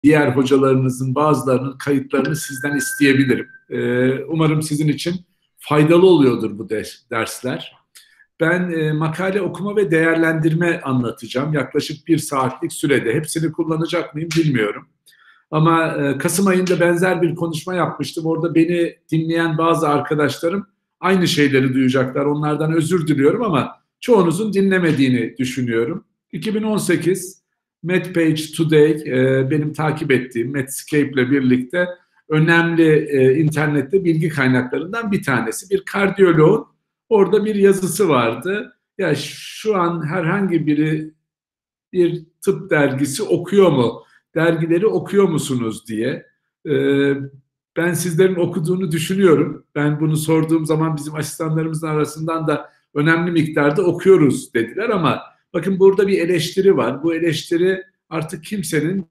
diğer hocalarınızın bazılarının kayıtlarını sizden isteyebilirim. Umarım sizin için faydalı oluyordur bu dersler. Ben makale okuma ve değerlendirme anlatacağım. Yaklaşık 1 saatlik sürede. Hepsini kullanacak mıyım bilmiyorum. Ama Kasım ayında benzer bir konuşma yapmıştım. Orada beni dinleyen bazı arkadaşlarım aynı şeyleri duyacaklar. Onlardan özür diliyorum ama çoğunuzun dinlemediğini düşünüyorum. 2018 MedPage Today benim takip ettiğim Medscape ile birlikte önemli internette bilgi kaynaklarından bir tanesi. Bir kardiyoloğun orada bir yazısı vardı. Ya şu an herhangi biri bir tıp dergisi okuyor mu? Dergileri okuyor musunuz diye. Ben sizlerin okuduğunu düşünüyorum. Ben bunu sorduğum zaman bizim asistanlarımızın arasından da önemli miktarda okuyoruz dediler ama bakın burada bir eleştiri var. Bu eleştiri artık kimsenin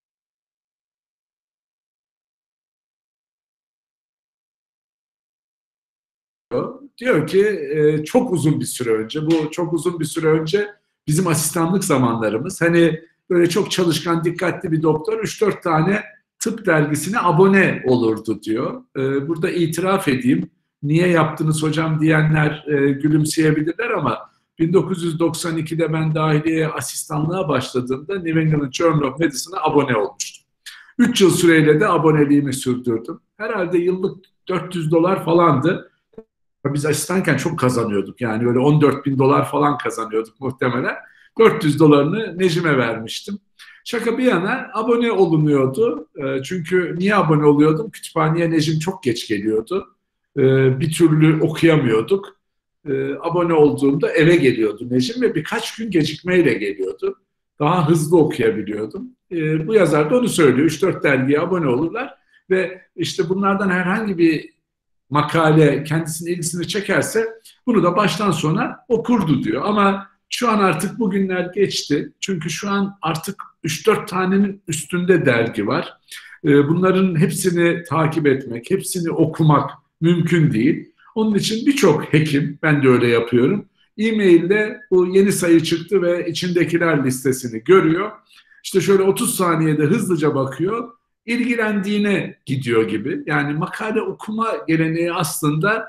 diyor ki çok uzun bir süre önce, bu çok uzun bir süre önce bizim asistanlık zamanlarımız. Hani böyle çok çalışkan, dikkatli bir doktor 3-4 tane tıp dergisine abone olurdu diyor. Burada itiraf edeyim. Niye yaptınız hocam diyenler gülümseyebilirler ama 1992'de ben dahiliye asistanlığa başladığımda New England Journal of Medicine'a abone olmuştum. 3 yıl süreyle de aboneliğimi sürdürdüm. Herhalde yıllık $400 falandı. Biz asistanken çok kazanıyorduk. Yani öyle 14 bin dolar falan kazanıyorduk muhtemelen. 400 dolarını Necim'e vermiştim. Şaka bir yana abone olunuyordu. Çünkü niye abone oluyordum? Kütüphaneye Necim çok geç geliyordu. Bir türlü okuyamıyorduk. Abone olduğumda eve geliyordu Necim ve birkaç gün gecikmeyle geliyordu. Daha hızlı okuyabiliyordum. Bu yazar da onu söylüyor. 3-4 dergiye abone olurlar ve işte bunlardan herhangi bir makale kendisinin ilgisini çekerse bunu da baştan sona okurdu diyor. Ama şu an artık bugünler geçti. Çünkü şu an artık 3-4 tanenin üstünde dergi var. Bunların hepsini takip etmek, hepsini okumak mümkün değil. Onun için birçok hekim, ben de öyle yapıyorum, e-mailde bu yeni sayı çıktı ve içindekiler listesini görüyor. İşte şöyle 30 saniyede hızlıca bakıyor, ilgilendiğine gidiyor gibi. Yani makale okuma geleneği aslında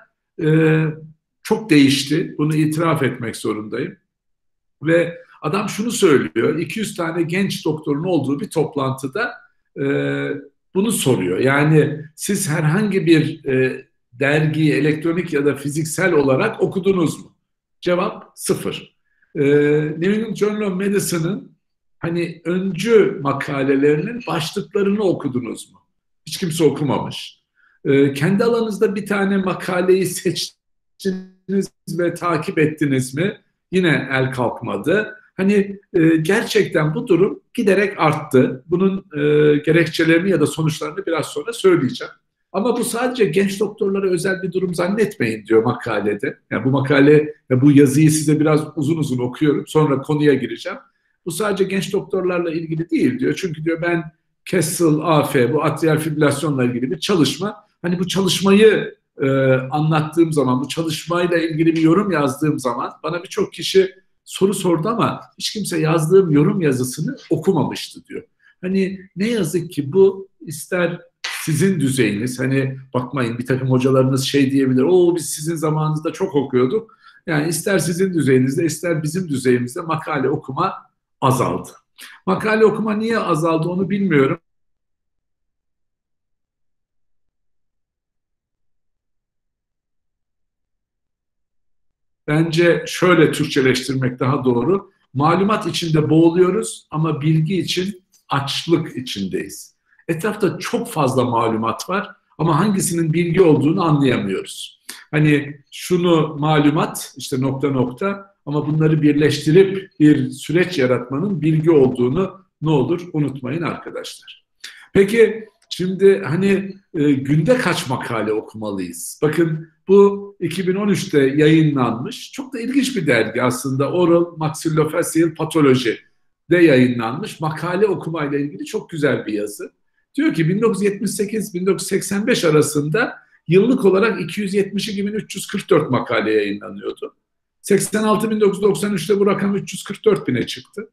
çok değişti. Bunu itiraf etmek zorundayım. Ve adam şunu söylüyor, 200 tane genç doktorun olduğu bir toplantıda e, bunu soruyor. Yani siz herhangi bir dergiyi elektronik ya da fiziksel olarak okudunuz mu? Cevap sıfır. New England Journal of Medicine'ın hani öncü makalelerinin başlıklarını okudunuz mu? Hiç kimse okumamış. Kendi alanınızda bir tane makaleyi seçtiniz ve takip ettiniz mi? Yine el kalkmadı. Hani gerçekten bu durum giderek arttı. Bunun gerekçelerini ya da sonuçlarını biraz sonra söyleyeceğim. Ama bu sadece genç doktorlara özel bir durum zannetmeyin diyor makalede. Yani bu makale, bu yazıyı size biraz uzun uzun okuyorum. Sonra konuya gireceğim. Bu sadece genç doktorlarla ilgili değil diyor. Çünkü diyor ben Kessel AF, bu atrial fibrilasyonla ilgili bir çalışma. Hani bu çalışmayı anlattığım zaman, bu çalışmayla ilgili bir yorum yazdığım zaman bana birçok kişi soru sordu ama hiç kimse yazdığım yorum yazısını okumamıştı diyor. Hani ne yazık ki bu ister sizin düzeyiniz, hani bakmayın bir takım hocalarınız şey diyebilir, o biz sizin zamanınızda çok okuyorduk. Yani ister sizin düzeyinizde ister bizim düzeyimizde makale okuma azaldı. Makale okuma niye azaldı onu bilmiyorum. Bence şöyle Türkçeleştirmek daha doğru. Malumat içinde boğuluyoruz ama bilgi için açlık içindeyiz. Etrafta çok fazla malumat var ama hangisinin bilgi olduğunu anlayamıyoruz. Hani şunu malumat işte nokta nokta ama bunları birleştirip bir süreç yaratmanın bilgi olduğunu ne olur unutmayın arkadaşlar. Peki şimdi hani günde kaç makale okumalıyız? Bakın bu 2013'te yayınlanmış. Çok da ilginç bir dergi aslında. Oral Maxillofacial Pathology'de yayınlanmış. Makale okumayla ilgili çok güzel bir yazı. Diyor ki 1978-1985 arasında yıllık olarak 272.344 makale yayınlanıyordu. 86.993'te bu rakam 344 bine çıktı.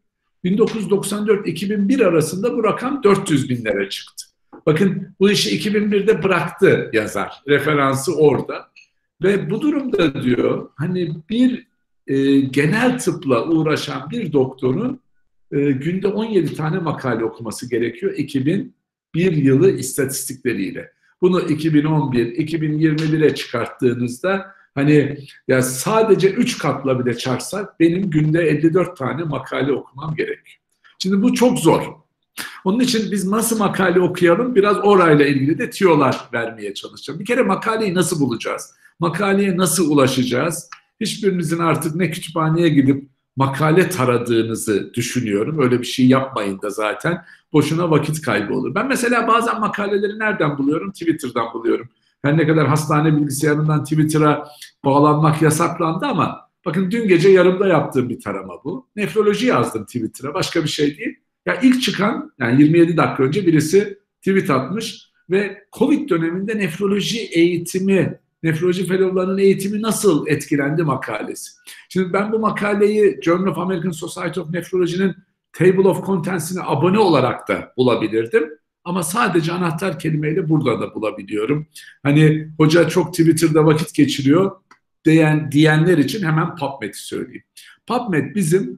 1994-2001 arasında bu rakam 400 binlere çıktı. Bakın bu işi 2001'de bıraktı yazar. Referansı orada. Ve bu durumda diyor hani bir genel tıpla uğraşan bir doktorun günde 17 tane makale okuması gerekiyor 2001 yılı istatistikleriyle. Bunu 2011, 2021'e çıkarttığınızda hani ya sadece 3 katla bile çarpsak benim günde 54 tane makale okumam gerekiyor. Şimdi bu çok zor. Onun için biz nasıl makale okuyalım biraz orayla ilgili de tiyolar vermeye çalışacağım. Bir kere makaleyi nasıl bulacağız? Makaleye nasıl ulaşacağız? Hiçbirinizin artık ne kütüphaneye gidip makale taradığınızı düşünüyorum. Öyle bir şey yapmayın da zaten. Boşuna vakit kaybı olur. Ben mesela bazen makaleleri nereden buluyorum? Twitter'dan buluyorum. Her ne kadar hastane bilgisayarından Twitter'a bağlanmak yasaklandı ama bakın dün gece yarımda yaptığım bir tarama bu. Nefroloji yazdım Twitter'a. Başka bir şey değil. Ya ilk çıkan yani 27 dakika önce birisi tweet atmış ve Covid döneminde nefroloji eğitimi, nefroloji fellowlarının eğitimi nasıl etkilendi makalesi. Şimdi ben bu makaleyi Journal of American Society of Nephrology'nin Table of Contents'ine abone olarak da bulabilirdim. Ama sadece anahtar kelimeyle burada da bulabiliyorum. Hani hoca çok Twitter'da vakit geçiriyor diyenler için hemen PubMed'i söyleyeyim. PubMed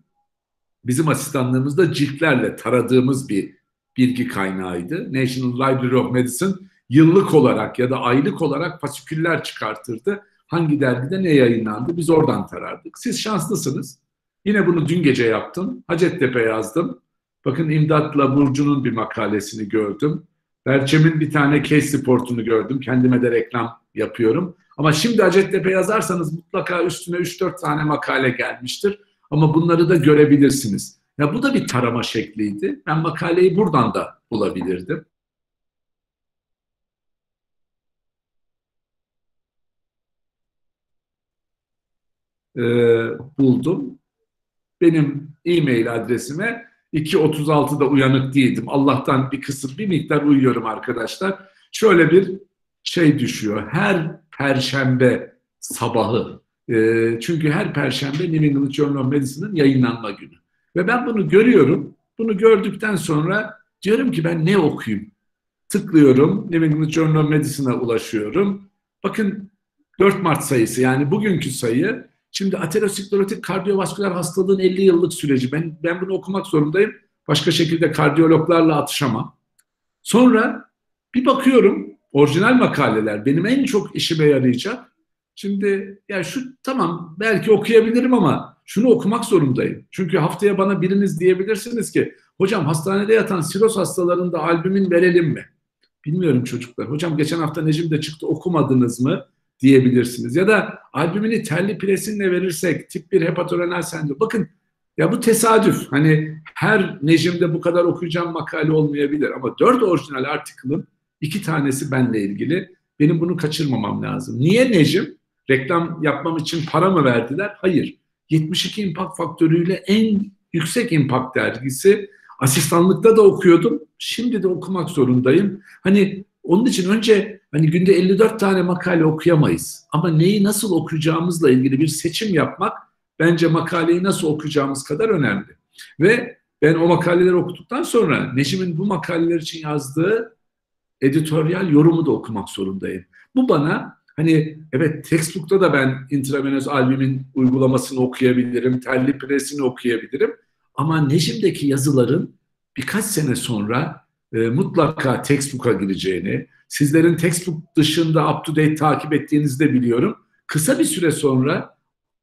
bizim asistanlığımızda ciltlerle taradığımız bir bilgi kaynağıydı. National Library of Medicine yıllık olarak ya da aylık olarak fasiküller çıkartırdı. Hangi dergide ne yayınlandı biz oradan tarardık. Siz şanslısınız. Yine bunu dün gece yaptım. Hacettepe yazdım. Bakın İmdat'la Burcu'nun bir makalesini gördüm. Berçem'in bir tane case reportunu gördüm. Kendime de reklam yapıyorum. Ama şimdi Hacettepe yazarsanız mutlaka üstüne 3-4 tane makale gelmiştir. Ama bunları da görebilirsiniz. Ya bu da bir tarama şekliydi. Ben makaleyi buradan da bulabilirdim. Buldum. Benim e-mail adresime 2.36'da uyanık değildim. Allah'tan bir miktar uyuyorum arkadaşlar. Şöyle bir şey düşüyor. Her Perşembe sabahı. Çünkü her Perşembe New England Journal of Medicine'ın yayınlanma günü. Ve ben bunu görüyorum. Bunu gördükten sonra diyorum ki ben ne okuyayım? Tıklıyorum. New England Journal of Medicine'a ulaşıyorum. Bakın 4 Mart sayısı yani bugünkü sayı. Şimdi aterosklerotik kardiyovasküler hastalığın 50 yıllık süreci. Ben bunu okumak zorundayım. Başka şekilde kardiyologlarla atışamam. Sonra bir bakıyorum orijinal makaleler benim en çok işime yarayacak. Şimdi ya şu tamam belki okuyabilirim ama şunu okumak zorundayım. Çünkü haftaya bana biriniz diyebilirsiniz ki hocam hastanede yatan siroz hastalarında albümin verelim mi? Bilmiyorum çocuklar. Hocam geçen hafta Necim de çıktı okumadınız mı? Diyebilirsiniz. Ya da albümini terli presinle verirsek tip 1 hepatorenal sendrom. Bakın ya bu tesadüf. Hani her Necim'de bu kadar okuyacağım makale olmayabilir ama 4 orijinal article'ın 2 tanesi benimle ilgili. Benim bunu kaçırmamam lazım. Niye Necim? Reklam yapmam için para mı verdiler? Hayır. 72 impact faktörüyle en yüksek impact dergisi. Asistanlıkta da okuyordum. Şimdi de okumak zorundayım. Hani onun için önce hani günde 54 tane makale okuyamayız. Ama neyi nasıl okuyacağımızla ilgili bir seçim yapmak bence makaleyi nasıl okuyacağımız kadar önemli. Ve ben o makaleleri okuduktan sonra Necim'in bu makaleler için yazdığı editoryal yorumu da okumak zorundayım. Bu bana hani evet textbook'ta da ben intravenöz albümin uygulamasını okuyabilirim, terli presini okuyabilirim. Ama Necim'deki yazıların birkaç sene sonra mutlaka textbook'a gireceğini, sizlerin textbook dışında up to date takip ettiğinizi de biliyorum. Kısa bir süre sonra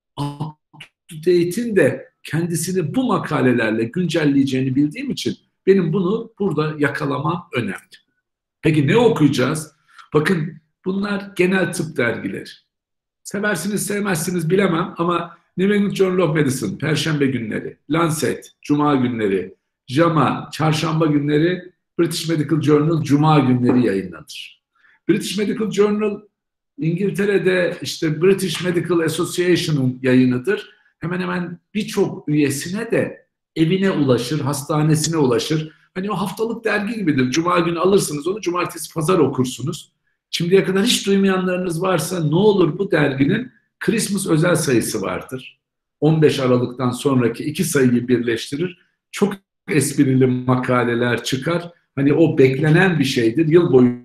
up to date'in de kendisini bu makalelerle güncelleyeceğini bildiğim için benim bunu burada yakalamam önemli. Peki ne okuyacağız? Bakın bunlar genel tıp dergileri. Seversiniz sevmezsiniz bilemem ama New England Journal of Medicine Perşembe günleri, Lancet Cuma günleri, JAMA Çarşamba günleri, British Medical Journal Cuma günleri yayınlanır. British Medical Journal İngiltere'de işte British Medical Association'ın yayınıdır. Hemen hemen birçok üyesine de evine ulaşır, hastanesine ulaşır. Hani o haftalık dergi gibidir. Cuma günü alırsınız onu, cumartesi pazar okursunuz. Şimdiye kadar hiç duymayanlarınız varsa ne olur bu derginin Christmas özel sayısı vardır. 15 Aralık'tan sonraki 2 sayıyı birleştirir. çok esprili makaleler çıkar. Hani o beklenen bir şeydir. Yıl boyu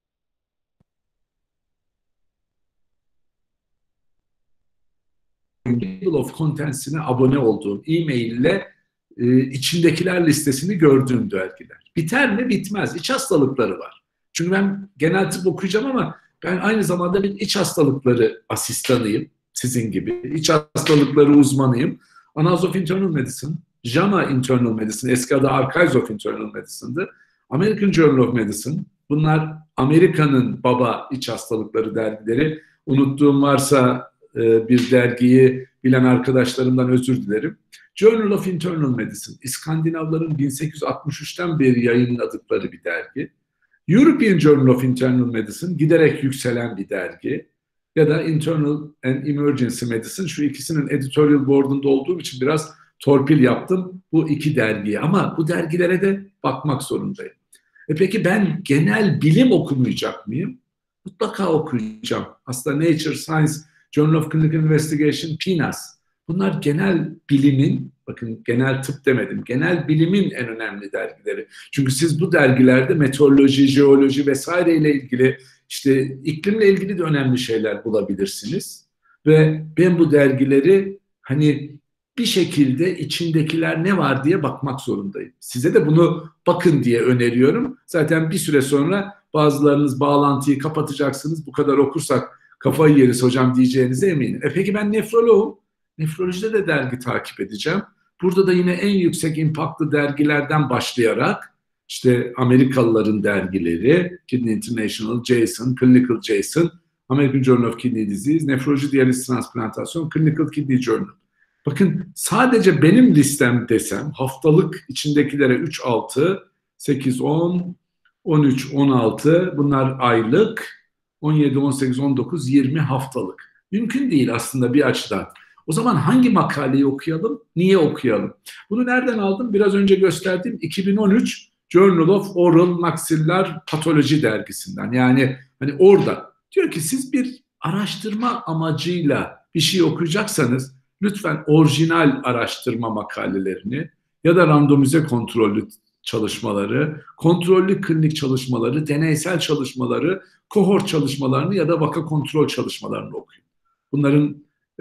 Table of Contents'ine abone olduğum e-mail ile içindekiler listesini gördüğüm dergiler. Biter mi? Bitmez. İç hastalıkları var. Çünkü ben genel tıp okuyacağım ama ben aynı zamanda bir iç hastalıkları asistanıyım. Sizin gibi. İç hastalıkları uzmanıyım. Annals of Internal Medicine, JAMA Internal Medicine, eski adı Archives of Internal Medicine'dı. American Journal of Medicine. Bunlar Amerika'nın baba iç hastalıkları dergileri. Unuttuğum varsa bir dergiyi bilen arkadaşlarımdan özür dilerim. Journal of Internal Medicine, İskandinavların 1863'ten beri yayınladıkları bir dergi. European Journal of Internal Medicine giderek yükselen bir dergi. Ya da Internal and Emergency Medicine, şu ikisinin editorial board'unda olduğum için biraz torpil yaptım bu iki dergiye. Ama bu dergilere de bakmak zorundayım. Peki ben genel bilim okumayacak mıyım? Mutlaka okuyacağım. Aslında Nature, Science, Journal of Clinical Investigation, PNAS. Bunlar genel bilimin, bakın genel tıp demedim, genel bilimin en önemli dergileri. Çünkü siz bu dergilerde meteoroloji, jeoloji vesaire ile ilgili, işte iklimle ilgili de önemli şeyler bulabilirsiniz. Ve ben bu dergileri hani bir şekilde içindekiler ne var diye bakmak zorundayım. Size de bunu bakın diye öneriyorum. Zaten bir süre sonra bazılarınız bağlantıyı kapatacaksınız. Bu kadar okursak kafayı yeriz hocam diyeceğinize eminim. Peki ben nefroloğum. Nefrolojide de dergi takip edeceğim. Burada da yine en yüksek impactlı dergilerden başlayarak işte Amerikalıların dergileri, Kidney International, JASN, Clinical JASN, American Journal of Kidney Disease, Nefroloji Diyaliz Transplantasyon, Clinical Kidney Journal. Bakın sadece benim listem desem haftalık içindekilere 3, 6, 8, 10, 13, 16 bunlar aylık, 17, 18, 19, 20 haftalık. Mümkün değil aslında bir açıdan. O zaman hangi makaleyi okuyalım, niye okuyalım? Bunu nereden aldım? Biraz önce gösterdiğim 2013 Journal of Oral Maxillar Pathology dergisinden. Yani hani orada diyor ki siz bir araştırma amacıyla bir şey okuyacaksanız lütfen orijinal araştırma makalelerini ya da randomize kontrollü çalışmaları, kontrollü klinik çalışmaları, deneysel çalışmaları, kohort çalışmalarını ya da vaka kontrol çalışmalarını okuyun. Bunların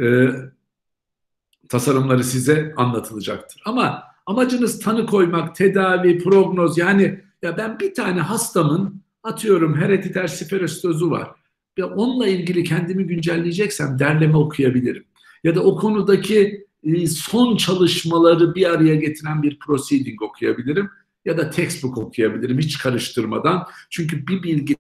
tasarımları size anlatılacaktır. Ama amacınız tanı koymak, tedavi, prognoz, yani ya ben bir tane hastamın atıyorum herediter siferostozu var. Ya onunla ilgili kendimi güncelleyeceksem derleme okuyabilirim. Ya da o konudaki son çalışmaları bir araya getiren bir proceeding okuyabilirim. Ya da textbook okuyabilirim hiç karıştırmadan. Çünkü bir bilgi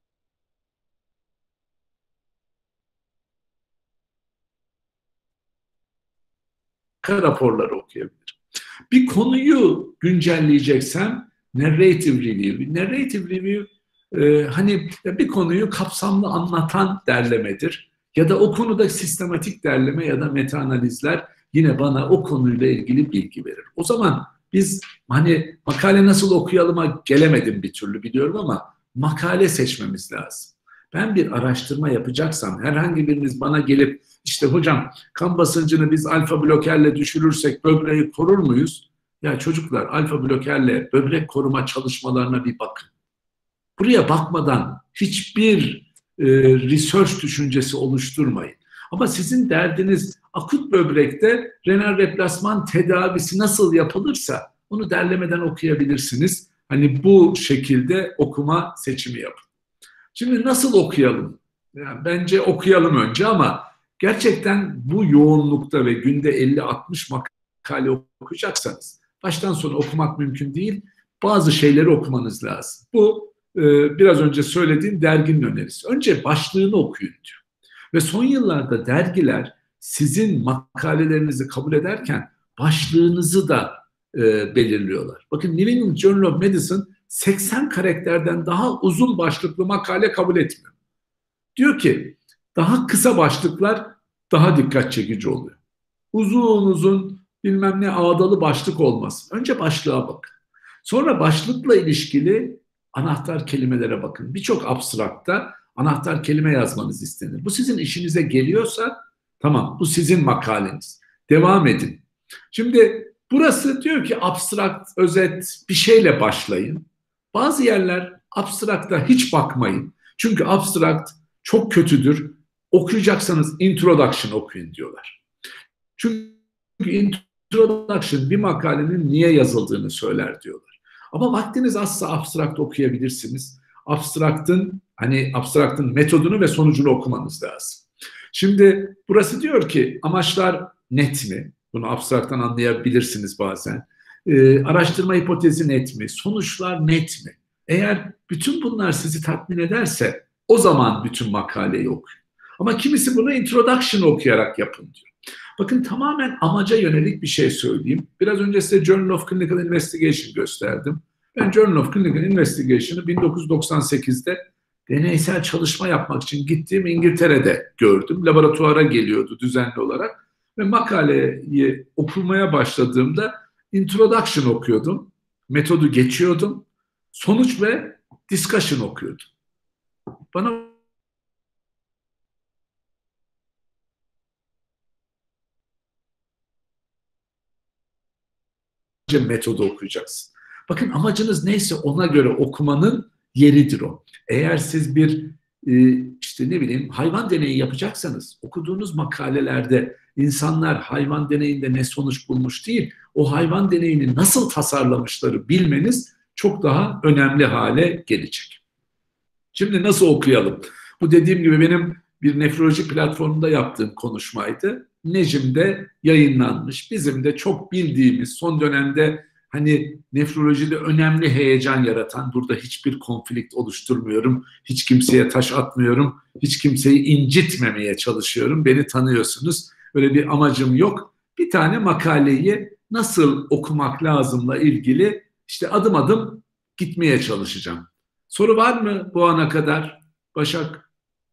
raporları okuyabilirim. Bir konuyu güncelleyeceksem narrative review. Narrative review hani bir konuyu kapsamlı anlatan derlemedir. Ya da o konuda sistematik derleme ya da meta analizler yine bana o konuyla ilgili bilgi verir. O zaman biz hani makale nasıl okuyalıma gelemedim bir türlü biliyorum ama makale seçmemiz lazım. Ben bir araştırma yapacaksam herhangi biriniz bana gelip işte hocam kan basıncını biz alfa blokerle düşürürsek böbreği korur muyuz? Ya çocuklar alfa blokerle böbrek koruma çalışmalarına bir bakın. Buraya bakmadan hiçbir research düşüncesi oluşturmayın. Ama sizin derdiniz akut böbrekte renal replasman tedavisi nasıl yapılırsa onu derlemeden okuyabilirsiniz. Hani bu şekilde okuma seçimi yapın. Şimdi nasıl okuyalım? Yani bence okuyalım önce ama gerçekten bu yoğunlukta ve günde 50-60 makale okuyacaksanız baştan sona okumak mümkün değil. Bazı şeyleri okumanız lazım. Bu biraz önce söylediğim derginin önerisi. Önce başlığını okuyun diyor. Ve son yıllarda dergiler sizin makalelerinizi kabul ederken başlığınızı da belirliyorlar. Bakın New England Journal of Medicine 80 karakterden daha uzun başlıklı makale kabul etmiyor. Diyor ki daha kısa başlıklar daha dikkat çekici oluyor. Uzun uzun bilmem ne ağdalı başlık olmasın. Önce başlığa bakın. Sonra başlıkla ilişkili anahtar kelimelere bakın. Birçok abstrakta anahtar kelime yazmanız istenir. Bu sizin işinize geliyorsa tamam bu sizin makaleniz. Devam edin. Şimdi Burası diyor ki abstrakt, özet bir şeyle başlayın. Bazı yerler abstrakta hiç bakmayın. Çünkü abstrakt çok kötüdür. Okuyacaksanız introduction okuyun diyorlar. Çünkü introduction bir makalenin niye yazıldığını söyler diyorlar. Ama vaktiniz azsa abstrakt okuyabilirsiniz. Abstraktın metodunu ve sonucunu okumanız lazım. Şimdi burası diyor ki amaçlar net mi? Bunu abstraktan anlayabilirsiniz bazen. Araştırma hipotezi net mi? Sonuçlar net mi? Eğer bütün bunlar sizi tatmin ederse o zaman bütün makaleyi okuyun. Ama kimisi bunu introduction okuyarak yapın diyor. Bakın tamamen amaca yönelik bir şey söyleyeyim. Biraz önce size Journal of Clinical Investigation gösterdim. Ben Journal of Clinical Investigation'ı 1998'de deneysel çalışma yapmak için gittiğim İngiltere'de gördüm. Laboratuvara geliyordu düzenli olarak. Ve makaleyi okumaya başladığımda introduction okuyordum. Metodu geçiyordum. Sonuç ve discussion okuyordum. Bana metodu okuyacaksın. Bakın amacınız neyse ona göre okumanın yeridir o. Eğer siz bir işte ne bileyim hayvan deneyi yapacaksanız okuduğunuz makalelerde insanlar hayvan deneyinde ne sonuç bulmuş değil, o hayvan deneyini nasıl tasarlamışları bilmeniz çok daha önemli hale gelecek. Şimdi nasıl okuyalım? Bu dediğim gibi benim bir nefroloji platformunda yaptığım konuşmaydı. Necim'de yayınlanmış. Bizim de çok bildiğimiz son dönemde hani nefrolojide önemli heyecan yaratan, burada hiçbir konflikt oluşturmuyorum, hiç kimseye taş atmıyorum, hiç kimseyi incitmemeye çalışıyorum. Beni tanıyorsunuz. Öyle bir amacım yok. Bir tane makaleyi nasıl okumak lazımla ilgili işte adım adım gitmeye çalışacağım. Soru var mı bu ana kadar? Başak?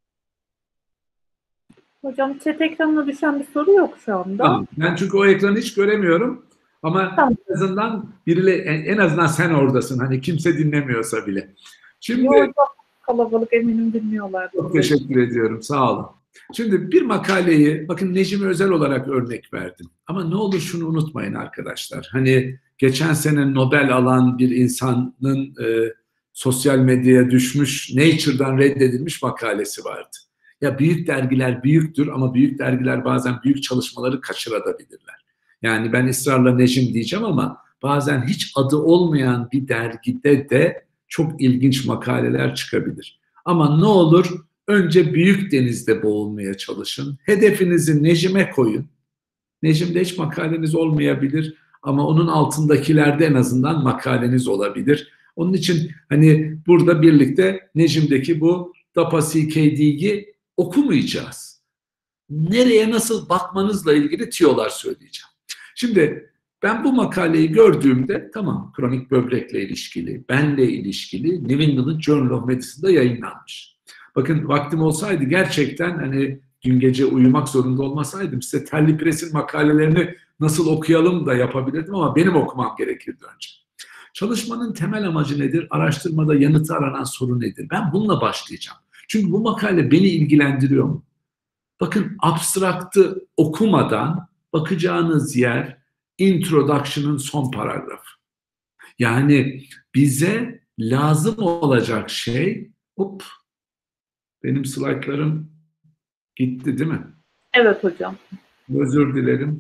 Hocam chat ekranına düşen bir soru yok şu anda. Tamam. Ben çünkü o ekranı hiç göremiyorum. Ama tamam. en azından en azından sen oradasın. Hani kimse dinlemiyorsa bile. Şimdi Yok, kalabalık, eminim dinliyorlar. çok teşekkür ediyorum. Sağ olun. Şimdi bir makaleyi, bakın Necmi Özel olarak örnek verdim. Ama ne olur şunu unutmayın arkadaşlar. Hani geçen sene Nobel alan bir insanın sosyal medyaya düşmüş, Nature'dan reddedilmiş makalesi vardı. Ya büyük dergiler büyüktür ama büyük dergiler bazen büyük çalışmaları kaçırabilirler. Yani ben ısrarla Necim diyeceğim ama bazen hiç adı olmayan bir dergide de çok ilginç makaleler çıkabilir. Ama ne olur önce büyük denizde boğulmaya çalışın. Hedefinizi Necim'e koyun. Necim'de hiç makaleniz olmayabilir ama onun altındakilerde en azından makaleniz olabilir. Onun için hani burada birlikte Necim'deki bu DAPA-CKD'yi okumayacağız. Nereye nasıl bakmanızla ilgili tiyolar söyleyeceğim. Şimdi ben bu makaleyi gördüğümde tamam kronik böbrekle ilişkili, benle ilişkili New England Journal of Medicine'da yayınlanmış. Bakın vaktim olsaydı gerçekten hani dün gece uyumak zorunda olmasaydım size Terli Press'in makalelerini nasıl okuyalım da yapabilirdim ama benim okumam gerekirdi önce. Çalışmanın temel amacı nedir? Araştırmada yanıtı aranan soru nedir? Ben bununla başlayacağım. Çünkü bu makale beni ilgilendiriyor mu? Bakın abstraktı okumadan bakacağınız yer introduction'ın son paragrafı. Yani bize lazım olacak şey benim slaytlarım gitti değil mi? Evet hocam. Özür dilerim.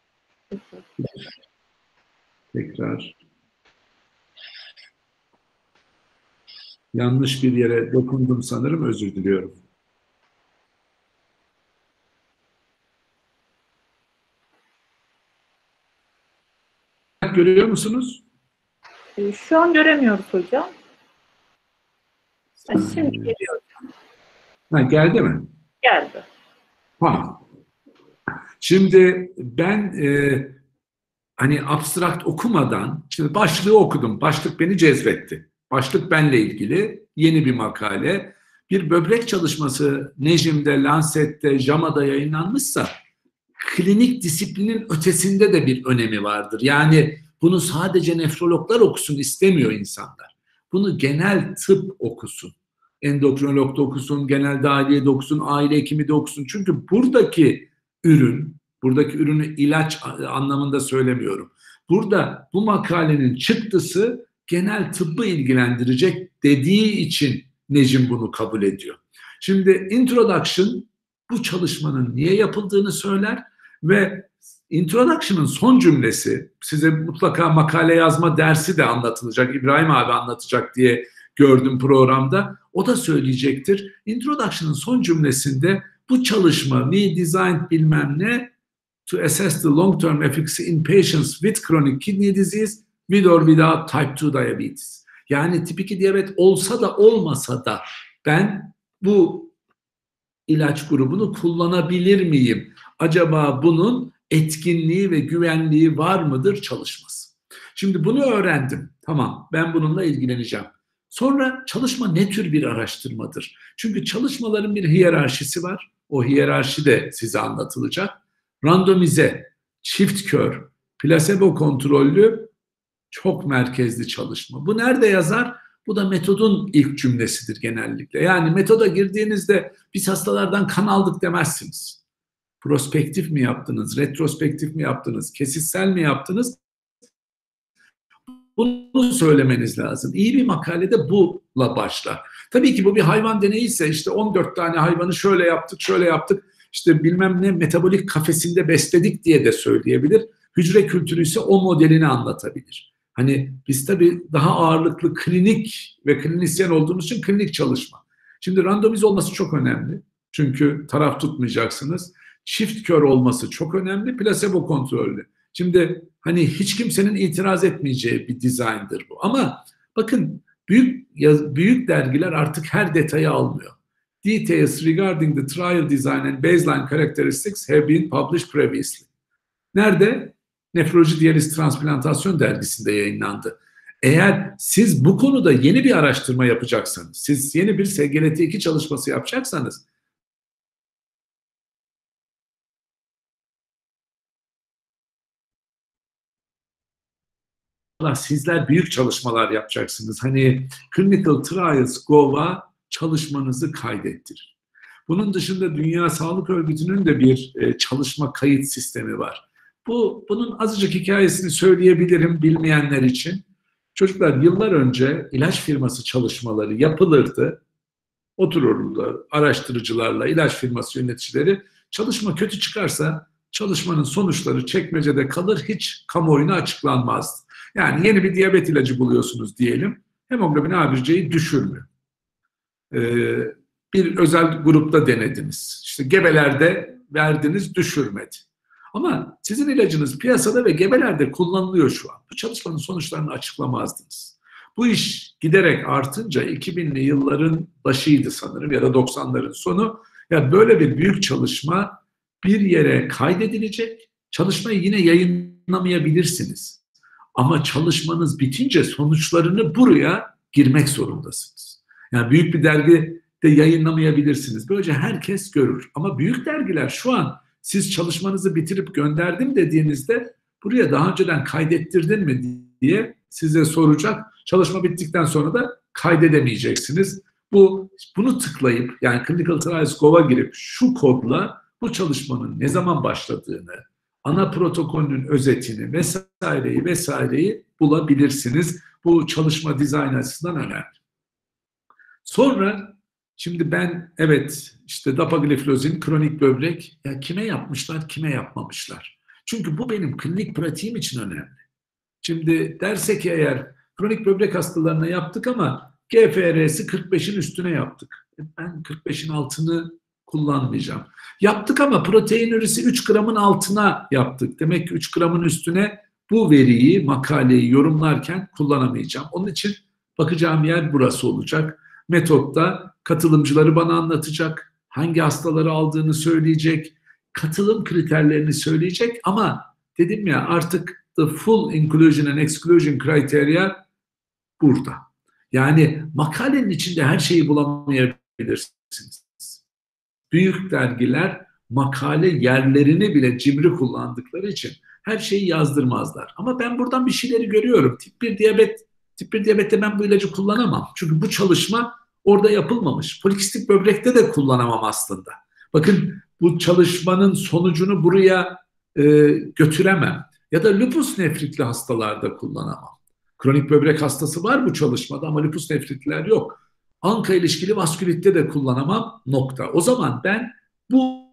Tekrar. Yanlış bir yere dokundum sanırım. Özür diliyorum. Görüyor musunuz? Şu an göremiyoruz hocam. Şimdi geliyor hocam. Ha, geldi mi? Geldi. Tamam. Şimdi ben hani abstrakt okumadan, şimdi başlığı okudum. Başlık beni cezbetti. Başlık benle ilgili yeni bir makale. Bir böbrek çalışması Necim'de, Lancet'te, JAMA'da yayınlanmışsa klinik disiplinin ötesinde de bir önemi vardır. Yani bunu sadece nefrologlar okusun istemiyor insanlar. Bunu genel tıp okusun. Endokrinolog da okusun, genel dahiliye de okusun, aile hekimi de okusun. Çünkü buradaki ürünü ilaç anlamında söylemiyorum. burada bu makalenin çıktısı genel tıbbı ilgilendirecek dediği için Necim bunu kabul ediyor. Şimdi introduction bu çalışmanın niye yapıldığını söyler ve introduction'ın son cümlesi, size mutlaka makale yazma dersi de anlatılacak, İbrahim abi anlatacak diye gördüm programda. O da söyleyecektir. Introduction'ın son cümlesinde bu çalışma we designed bilmem ne to assess the long-term efficacy in patients with chronic kidney disease with or without type 2 diabetes. Yani tip 2 diyabet olsa da olmasa da ben bu ilaç grubunu kullanabilir miyim? Acaba bunun etkinliği ve güvenliği var mıdır çalışması? Şimdi bunu öğrendim. Tamam, ben bununla ilgileneceğim. Sonra çalışma ne tür bir araştırmadır? Çünkü çalışmaların bir hiyerarşisi var. O hiyerarşi de size anlatılacak. Randomize, çift kör, plasebo kontrollü, çok merkezli çalışma. Bu nerede yazar? Bu da metodun ilk cümlesidir genellikle. Yani metoda girdiğinizde biz hastalardan kan aldık demezsiniz. Prospektif mi yaptınız, retrospektif mi yaptınız, kesitsel mi yaptınız? Bunu söylemeniz lazım. İyi bir makalede bununla başlar. Tabii ki bu bir hayvan deneyi ise işte 14 tane hayvanı şöyle yaptık, şöyle yaptık, işte bilmem ne metabolik kafesinde besledik diye de söyleyebilir. Hücre kültürü ise o modelini anlatabilir. Hani biz tabii daha ağırlıklı klinik ve klinisyen olduğumuz için klinik çalışma. Şimdi randomize olması çok önemli. Çünkü taraf tutmayacaksınız. Çift kör olması çok önemli. Plasebo kontrollü. Şimdi hani hiç kimsenin itiraz etmeyeceği bir dizayndır bu. Ama bakın büyük dergiler artık her detayı almıyor. Details regarding the trial design and baseline characteristics have been published previously. Nerede? Nefroloji Diyaliz Transplantasyon dergisinde yayınlandı. Eğer siz bu konuda yeni bir araştırma yapacaksanız, siz yeni bir SGLT2 çalışması yapacaksanız, sizler büyük çalışmalar yapacaksınız. Hani Clinical Trials Gov'a çalışmanızı kaydettirin. Bunun dışında Dünya Sağlık Örgütü'nün de bir çalışma kayıt sistemi var. Bunun azıcık hikayesini söyleyebilirim bilmeyenler için. Çocuklar, yıllar önce ilaç firması çalışmaları yapılırdı. Otururdu araştırıcılarla, ilaç firması yöneticileri. Çalışma kötü çıkarsa çalışmanın sonuçları çekmecede kalır, hiç kamuoyuna açıklanmazdı. Yani yeni bir diyabet ilacı buluyorsunuz diyelim. Hemoglobin A1C'yi düşürmüyor. Bir özel grupta denediniz. İşte gebelerde verdiniz, düşürmedi. Ama sizin ilacınız piyasada ve gebelerde kullanılıyor şu an. Bu çalışmanın sonuçlarını açıklamazdınız. Bu iş giderek artınca 2000'li yılların başıydı sanırım ya da 90'ların sonu. Ya böyle bir büyük çalışma bir yere kaydedilecek. Çalışmayı yine yayınlamayabilirsiniz. Ama çalışmanız bitince sonuçlarını buraya girmek zorundasınız. Yani büyük bir dergide yayınlamayabilirsiniz. Böylece herkes görür. Ama büyük dergiler şu an siz çalışmanızı bitirip gönderdim dediğinizde buraya daha önceden kaydettirdin mi diye size soracak. Çalışma bittikten sonra da kaydedemeyeceksiniz. Bunu tıklayıp yani Clinical Trials Gov'a girip şu kodla bu çalışmanın ne zaman başladığını, ana protokolünün özetini vesaireyi bulabilirsiniz. Bu çalışma dizayn açısından önemli. Sonra şimdi ben evet işte dapagliflozin, kronik böbrek ya kime yapmışlar, kime yapmamışlar. Çünkü bu benim klinik pratiğim için önemli. Şimdi derse ki eğer kronik böbrek hastalarına yaptık ama GFR'si 45'in üstüne yaptık. Ben 45'in altını kullanmayacağım. Yaptık ama proteinürisi 3 gramın altına yaptık. Demek ki 3 gramın üstüne bu veriyi, makaleyi yorumlarken kullanamayacağım. Onun için bakacağım yer burası olacak. Metotta katılımcıları bana anlatacak, hangi hastaları aldığını söyleyecek, katılım kriterlerini söyleyecek ama dedim ya artık the full inclusion and exclusion criteria burada. Yani makalenin içinde her şeyi bulamayabilirsiniz. Büyük dergiler makale yerlerini bile cimri kullandıkları için her şeyi yazdırmazlar. Ama ben buradan bir şeyleri görüyorum. Tip 1 diyabette ben bu ilacı kullanamam. Çünkü bu çalışma orada yapılmamış. Polikistik böbrekte de kullanamam aslında. Bakın bu çalışmanın sonucunu buraya götüremem. Ya da lupus nefritli hastalarda kullanamam. Kronik böbrek hastası var bu çalışmada ama lupus nefritliler yok. Anka ilişkili vaskülitte de kullanamam, nokta. O zaman ben bu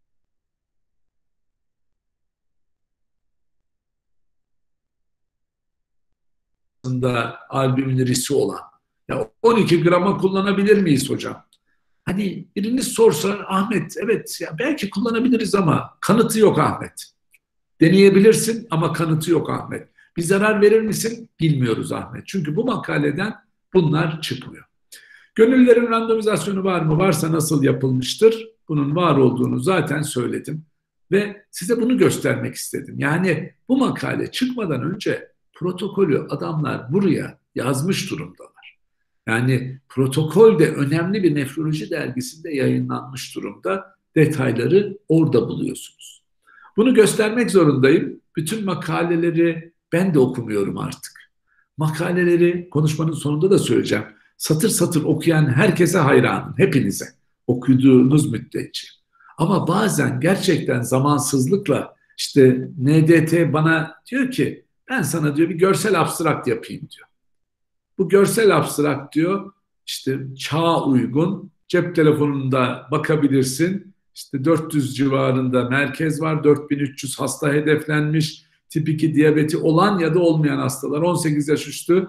aslında albümin risi olan. Ya 12 grama kullanabilir miyiz hocam? Hani biriniz sorsa Ahmet evet ya belki kullanabiliriz ama kanıtı yok Ahmet. Deneyebilirsin ama kanıtı yok Ahmet. Bir zarar verir misin? Bilmiyoruz Ahmet. Çünkü bu makaleden bunlar çıkmıyor. Gönüllülerin randomizasyonu var mı? Varsa nasıl yapılmıştır? Bunun var olduğunu zaten söyledim. Ve size bunu göstermek istedim. Yani bu makale çıkmadan önce protokolü adamlar buraya yazmış durumdalar. Yani protokol de önemli bir nefroloji dergisinde yayınlanmış durumda. Detayları orada buluyorsunuz. Bunu göstermek zorundayım. Bütün makaleleri ben de okumuyorum artık. Makaleleri konuşmanın sonunda da söyleyeceğim. Satır satır okuyan herkese hayranım, hepinize. Okuduğunuz müddetçe. Ama bazen gerçekten zamansızlıkla işte NDT bana diyor ki ben sana diyor bir görsel abstrakt yapayım diyor. Bu görsel abstrakt diyor işte çağa uygun cep telefonunda bakabilirsin. İşte 400 civarında merkez var, 4300 hasta hedeflenmiş, tip 2 diyabeti olan ya da olmayan hastalar, 18 yaş üstü.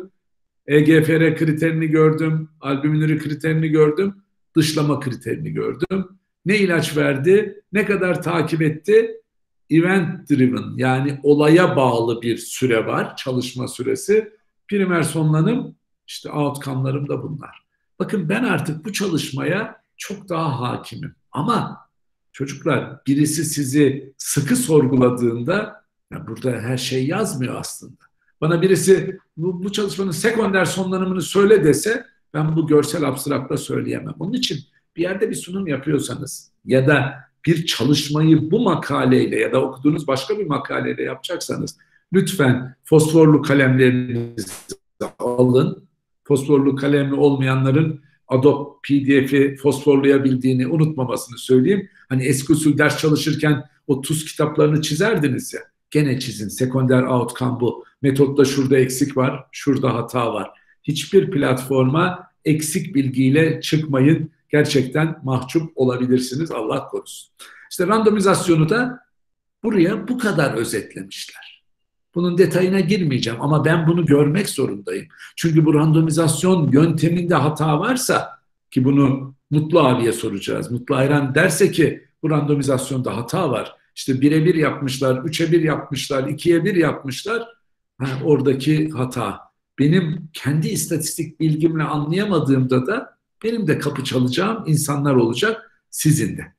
EGFR kriterini gördüm, albüminuri kriterini gördüm, dışlama kriterini gördüm. Ne ilaç verdi, ne kadar takip etti? Event driven yani olaya bağlı bir süre var, çalışma süresi. Primer sonlanım, işte outcome'larım da bunlar. Bakın ben artık bu çalışmaya çok daha hakimim. Ama çocuklar birisi sizi sıkı sorguladığında ya burada her şey yazmıyor aslında. Bana birisi bu çalışmanın sekonder sonlanımını söyle dese ben bu görsel abstrakla söyleyemem. Onun için bir yerde bir sunum yapıyorsanız ya da bir çalışmayı bu makaleyle ya da okuduğunuz başka bir makaleyle yapacaksanız lütfen fosforlu kalemlerinizi alın. Fosforlu kalemli olmayanların Adobe PDF'i fosforlayabildiğini unutmamasını söyleyeyim. Hani eski usul ders çalışırken o tuz kitaplarını çizerdiniz ya. Gene çizin. Sekonder outcome bu. Metotta şurada eksik var, şurada hata var. Hiçbir platforma eksik bilgiyle çıkmayın. Gerçekten mahcup olabilirsiniz. Allah korusun. İşte randomizasyonu da buraya bu kadar özetlemişler. Bunun detayına girmeyeceğim ama ben bunu görmek zorundayım. Çünkü bu randomizasyon yönteminde hata varsa ki bunu Mutlu abiye soracağız. Mutlu Ayran derse ki bu randomizasyonda hata var. İşte 1'e 1 yapmışlar, 3'e 1 yapmışlar, 2'ye 1 yapmışlar. Oradaki hata. Benim kendi istatistik bilgimle anlayamadığımda da benim de kapı çalacağım insanlar olacak, sizin de.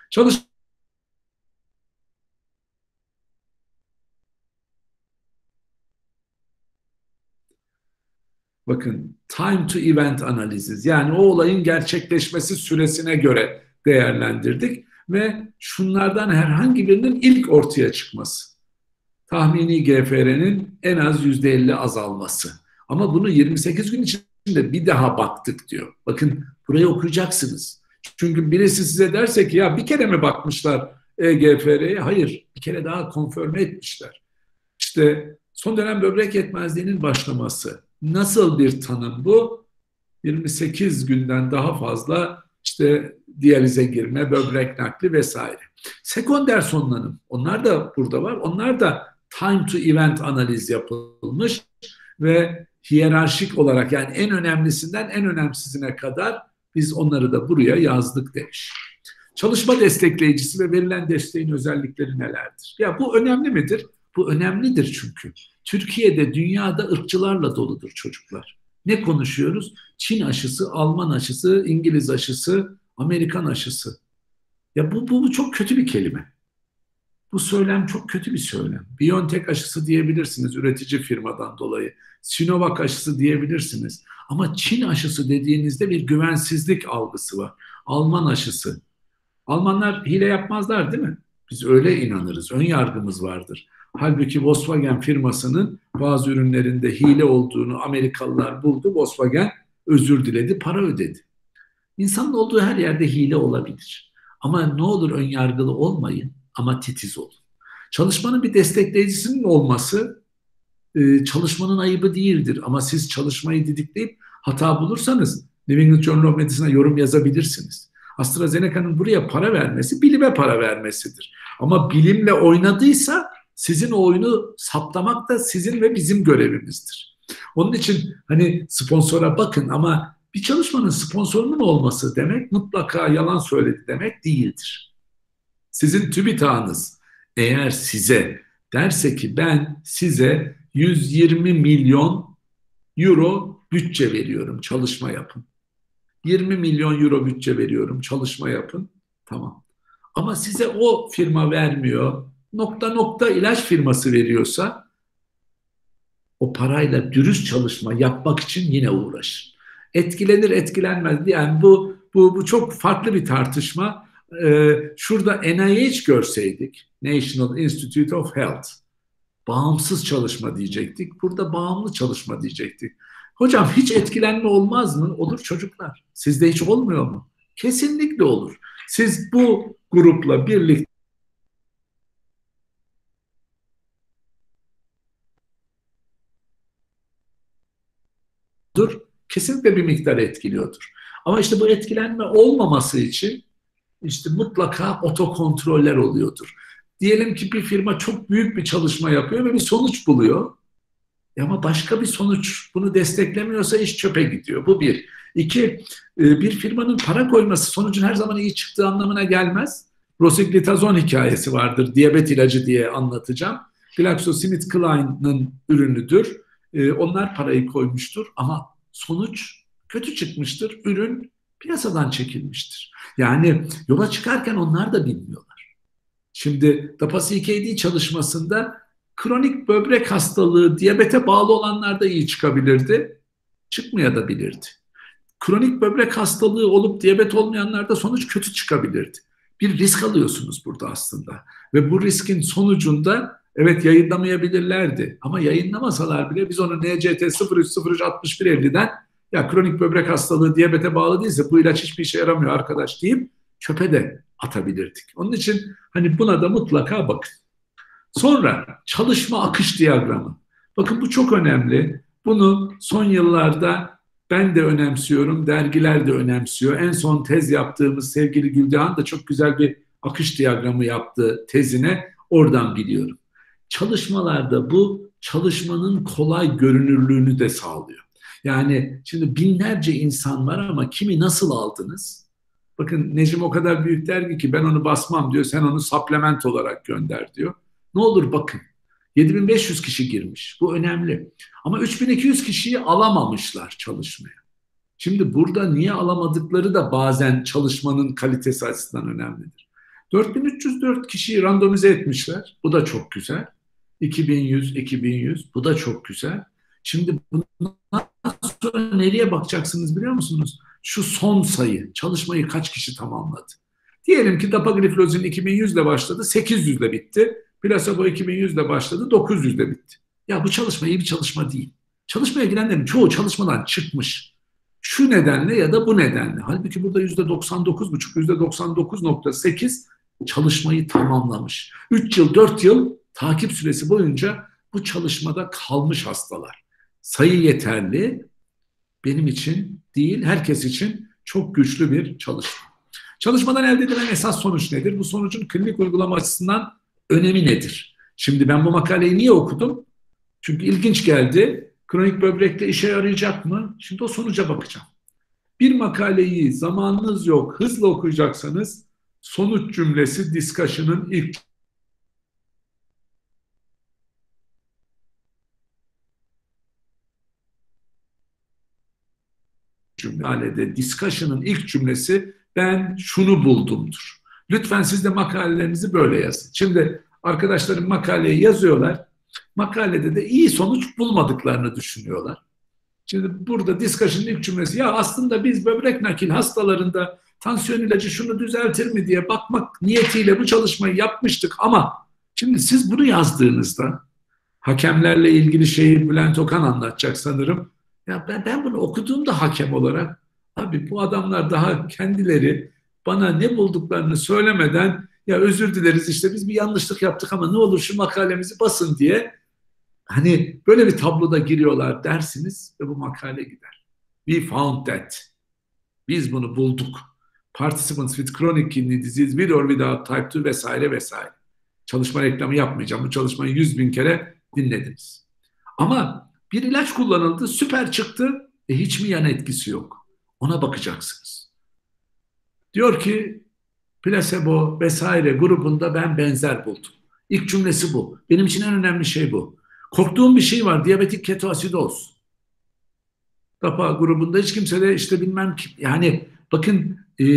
Bakın time to event analiziz yani o olayın gerçekleşmesi süresine göre değerlendirdik ve şunlardan herhangi birinin ilk ortaya çıkması. Tahmini GFR'nin en az %50 azalması. Ama bunu 28 gün içinde bir daha baktık diyor. Bakın burayı okuyacaksınız. Çünkü birisi size derse ki ya bir kere mi bakmışlar EGFR'ye? Hayır, bir kere daha konfirme etmişler. İşte son dönem böbrek yetmezliğinin başlaması. Nasıl bir tanım bu? 28 günden daha fazla işte diyalize girme, böbrek nakli vesaire. Sekonder sonlanım. Onlar da burada var. Onlar da time to event analiz yapılmış ve hiyerarşik olarak yani en önemlisinden en önemsizine kadar biz onları da buraya yazdık demiş. Çalışma destekleyicisi ve verilen desteğin özellikleri nelerdir? Ya bu önemli midir? Bu önemlidir çünkü. Türkiye'de dünyada ırkçılarla doludur çocuklar. Ne konuşuyoruz? Çin aşısı, Alman aşısı, İngiliz aşısı, Amerikan aşısı. Ya bu çok kötü bir kelime. Bu söylem çok kötü bir söylem. BioNTech aşısı diyebilirsiniz üretici firmadan dolayı. Sinovac aşısı diyebilirsiniz. Ama Çin aşısı dediğinizde bir güvensizlik algısı var. Alman aşısı. Almanlar hile yapmazlar değil mi? Biz öyle inanırız. Ön yargımız vardır. Halbuki Volkswagen firmasının bazı ürünlerinde hile olduğunu Amerikalılar buldu. Volkswagen özür diledi, para ödedi. İnsanın olduğu her yerde hile olabilir. Ama ne olur ön yargılı olmayın ama titiz olun. Çalışmanın bir destekleyicisinin olması çalışmanın ayıbı değildir. Ama siz çalışmayı didikleyip hata bulursanız New England Journal of Medicine'a yorum yazabilirsiniz. AstraZeneca'nın buraya para vermesi bilime para vermesidir. Ama bilimle oynadıysa sizin o oyunu saptamak da sizin ve bizim görevimizdir. Onun için hani sponsora bakın ama bir çalışmanın sponsorunun olması demek mutlaka yalan söyledi demek değildir. Sizin TÜBİTAK'ınız eğer size derse ki ben size 120 milyon euro bütçe veriyorum, çalışma yapın. 20 milyon euro bütçe veriyorum, çalışma yapın. Tamam. Ama size o firma vermiyor, nokta nokta ilaç firması veriyorsa o parayla dürüst çalışma yapmak için yine uğraşın. Etkilenir etkilenmez. Yani bu çok farklı bir tartışma. Şurada NIH görseydik, National Institute of Health, bağımsız çalışma diyecektik. Burada bağımlı çalışma diyecektik. Hocam hiç etkilenme olmaz mı? Olur çocuklar. Sizde hiç olmuyor mu? Kesinlikle olur. Siz bu grupla birlikte kesinlikle bir miktar etkiliyordur. Ama işte bu etkilenme olmaması için işte mutlaka otokontroller oluyordur. Diyelim ki bir firma çok büyük bir çalışma yapıyor ve bir sonuç buluyor. Ama başka bir sonuç bunu desteklemiyorsa iş çöpe gidiyor. Bu bir. İki, bir firmanın para koyması sonucun her zaman iyi çıktığı anlamına gelmez. Rosiglitazon hikayesi vardır. Diyabet ilacı diye anlatacağım. GlaxoSmithKline'ın ürünüdür. Onlar parayı koymuştur ama sonuç kötü çıkmıştır. Ürün piyasadan çekilmiştir. Yani yola çıkarken onlar da bilmiyorlar. Şimdi DAPA-CKD çalışmasında kronik böbrek hastalığı, diyabete bağlı olanlar da iyi çıkabilirdi, çıkmayabilirdi. Kronik böbrek hastalığı olup diyabet olmayanlarda sonuç kötü çıkabilirdi. Bir risk alıyorsunuz burada aslında. Ve bu riskin sonucunda evet yayınlamayabilirlerdi. Ama yayınlamasalar bile biz onu NCT 03036150'den ya kronik böbrek hastalığı diyabete bağlı değilse bu ilaç hiçbir işe yaramıyor arkadaş deyip çöpe de atabilirdik. Onun için hani buna da mutlaka bakın. Sonra çalışma akış diyagramı. Bakın bu çok önemli. Bunu son yıllarda ben de önemsiyorum, dergiler de önemsiyor. En son tez yaptığımız sevgili Güldehan da çok güzel bir akış diyagramı yaptı tezine. Oradan biliyorum. Çalışmalarda bu çalışmanın kolay görünürlüğünü de sağlıyor. Yani şimdi binlerce insan var ama kimi nasıl aldınız? Bakın Necim o kadar büyük dergi ki ben onu basmam diyor. Sen onu supplement olarak gönder diyor. Ne olur bakın. 7500 kişi girmiş. Bu önemli. Ama 3200 kişiyi alamamışlar çalışmaya. Şimdi burada niye alamadıkları da bazen çalışmanın kalitesi açısından önemlidir. 4304 kişiyi randomize etmişler. Bu da çok güzel. 2100. Bu da çok güzel. Şimdi bundan sonra nereye bakacaksınız biliyor musunuz? Şu son sayı, çalışmayı kaç kişi tamamladı? Diyelim ki dapagliflozin 2100 ile başladı, 800 ile bitti. Plasebo 2100 ile başladı, 900 ile bitti. Ya bu çalışma iyi bir çalışma değil. Çalışmaya girenlerin çoğu çalışmadan çıkmış. Şu nedenle ya da bu nedenle. Halbuki burada %99,5, %99,8 çalışmayı tamamlamış. 3 yıl, 4 yıl takip süresi boyunca bu çalışmada kalmış hastalar. Sayı yeterli, benim için değil, herkes için çok güçlü bir çalışma. Çalışmadan elde edilen esas sonuç nedir? Bu sonucun klinik uygulama açısından önemi nedir? Şimdi ben bu makaleyi niye okudum? Çünkü ilginç geldi. Kronik böbrekte işe yarayacak mı? Şimdi o sonuca bakacağım. Bir makaleyi zamanınız yok, hızla okuyacaksanız sonuç cümlesi discussion'ın ilk cümlede discussion'ın ilk cümlesi ben şunu buldumdur. Lütfen siz de makalelerinizi böyle yazın. Şimdi arkadaşlarım makaleyi yazıyorlar. Makalede de iyi sonuç bulmadıklarını düşünüyorlar. Şimdi burada discussion'ın ilk cümlesi ya aslında biz böbrek nakil hastalarında tansiyon ilacı şunu düzeltir mi diye bakmak niyetiyle bu çalışmayı yapmıştık ama şimdi siz bunu yazdığınızda hakemlerle ilgili şeyi Bülent Okan anlatacak sanırım. Ya ben bunu okuduğumda hakem olarak abi bu adamlar daha kendileri bana ne bulduklarını söylemeden ya özür dileriz işte biz bir yanlışlık yaptık ama ne olur şu makalemizi basın diye hani böyle bir tabloda giriyorlar dersiniz ve bu makale gider. We found that. Biz bunu bulduk. Participants with chronic kidney disease with or without type 2 vesaire vesaire. Çalışma reklamı yapmayacağım. Bu çalışmayı 100.000 kere dinlediniz. Ama bir ilaç kullanıldı, süper çıktı. Hiç mi yan etkisi yok? Ona bakacaksınız. Diyor ki plasebo vesaire grubunda ben benzer buldum. İlk cümlesi bu. Benim için en önemli şey bu. Korktuğum bir şey var. Diyabetik ketoasidoz. DAPA grubunda hiç kimse de işte bilmem ki yani bakın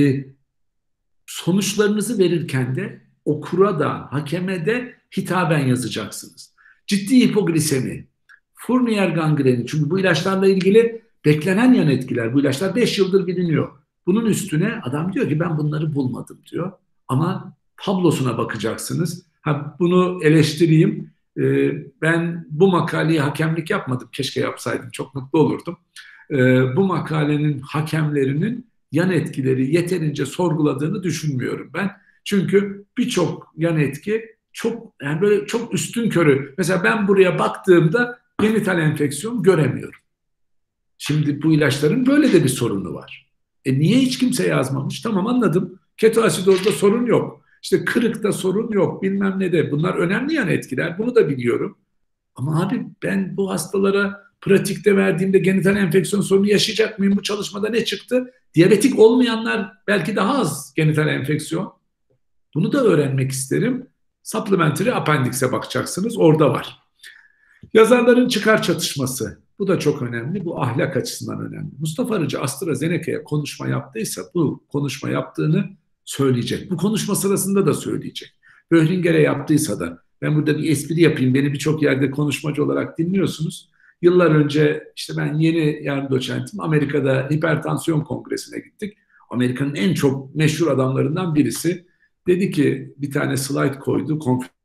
sonuçlarınızı verirken de okura da hakeme de hitaben yazacaksınız. Ciddi hipoglisemi, Fournier gangreni çünkü bu ilaçlarla ilgili beklenen yan etkiler bu ilaçlar 5 yıldır biliniyor. Bunun üstüne adam diyor ki ben bunları bulmadım diyor ama tablosuna bakacaksınız. Ha, bunu eleştireyim. Ben bu makaleyi hakemlik yapmadım. Keşke yapsaydım çok mutlu olurdum. Bu makalenin hakemlerinin yan etkileri yeterince sorguladığını düşünmüyorum ben. Çünkü birçok yan etki çok yani böyle çok üstünkörü. Mesela ben buraya baktığımda genital enfeksiyon göremiyorum. Şimdi bu ilaçların böyle de bir sorunu var. Niye hiç kimse yazmamış? Tamam anladım. Ketoasidozda sorun yok. İşte kırıkta sorun yok. Bilmem ne de. Bunlar önemli yan etkiler. Bunu da biliyorum. Ama abi ben bu hastalara pratikte verdiğimde genital enfeksiyon sorunu yaşayacak mıyım? Bu çalışmada ne çıktı? Diyabetik olmayanlar belki daha az genital enfeksiyon. Bunu da öğrenmek isterim. Supplementary appendix'e bakacaksınız. Orada var. Yazarların çıkar çatışması. Bu da çok önemli. Bu ahlak açısından önemli. Mustafa Arıcı AstraZeneca'ya konuşma yaptıysa bu konuşma yaptığını söyleyecek. Bu konuşma sırasında da söyleyecek. Böhringer'e yaptıysa da ben burada bir espri yapayım. Beni birçok yerde konuşmacı olarak dinliyorsunuz. Yıllar önce işte ben yeni yardım doçentim. Amerika'da hipertansiyon kongresine gittik. Amerika'nın en çok meşhur adamlarından birisi. Dedi ki bir tane slide koydu.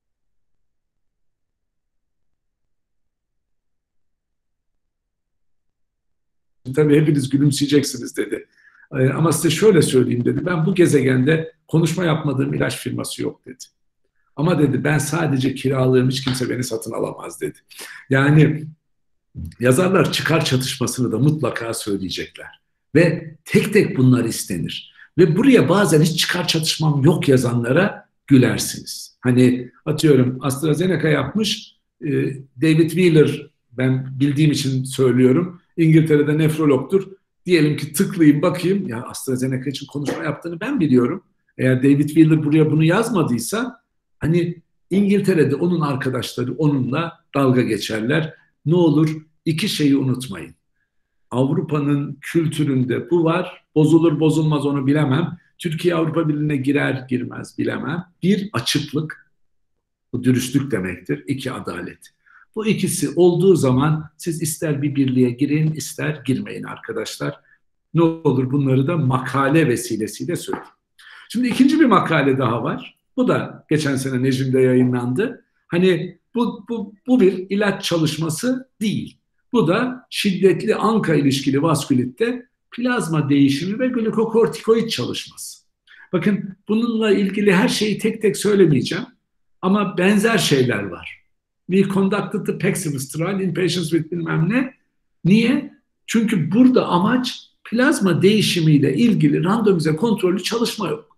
Tabii hepiniz gülümseyeceksiniz dedi. Ama size şöyle söyleyeyim dedi. Ben bu gezegende konuşma yapmadığım ilaç firması yok dedi. Ama dedi ben sadece kiralığım hiç kimse beni satın alamaz dedi. Yani yazarlar çıkar çatışmasını da mutlaka söyleyecekler. Ve tek tek bunlar istenir. Ve buraya bazen hiç çıkar çatışmam yok yazanlara gülersiniz. Hani atıyorum AstraZeneca yapmış, David Wheeler ben bildiğim için söylüyorum. İngiltere'de nefrologtur. Diyelim ki tıklayayım bakayım. Ya AstraZeneca için konuşma yaptığını ben biliyorum. Eğer David Wheeler buraya bunu yazmadıysa hani İngiltere'de onun arkadaşları onunla dalga geçerler. Ne olur iki şeyi unutmayın. Avrupa'nın kültüründe bu var. Bozulur bozulmaz onu bilemem. Türkiye Avrupa Birliği'ne girer girmez bilemem. Bir açıklık, bu dürüstlük demektir. İki adalet. Bu ikisi olduğu zaman siz ister bir birliğe girin ister girmeyin arkadaşlar. Ne olur bunları da makale vesilesiyle söyleyeyim. Şimdi ikinci bir makale daha var. Bu da geçen sene Necim'de yayınlandı. Hani bu bir ilaç çalışması değil. Bu da şiddetli anka ilişkili vaskülitte plazma değişimi ve glikokortikoid çalışması. Bakın bununla ilgili her şeyi tek tek söylemeyeceğim ama benzer şeyler var. We conducted the Paxilus trial in patients with bilmem ne. Niye? Çünkü burada amaç plazma değişimiyle ilgili randomize kontrollü çalışma yok.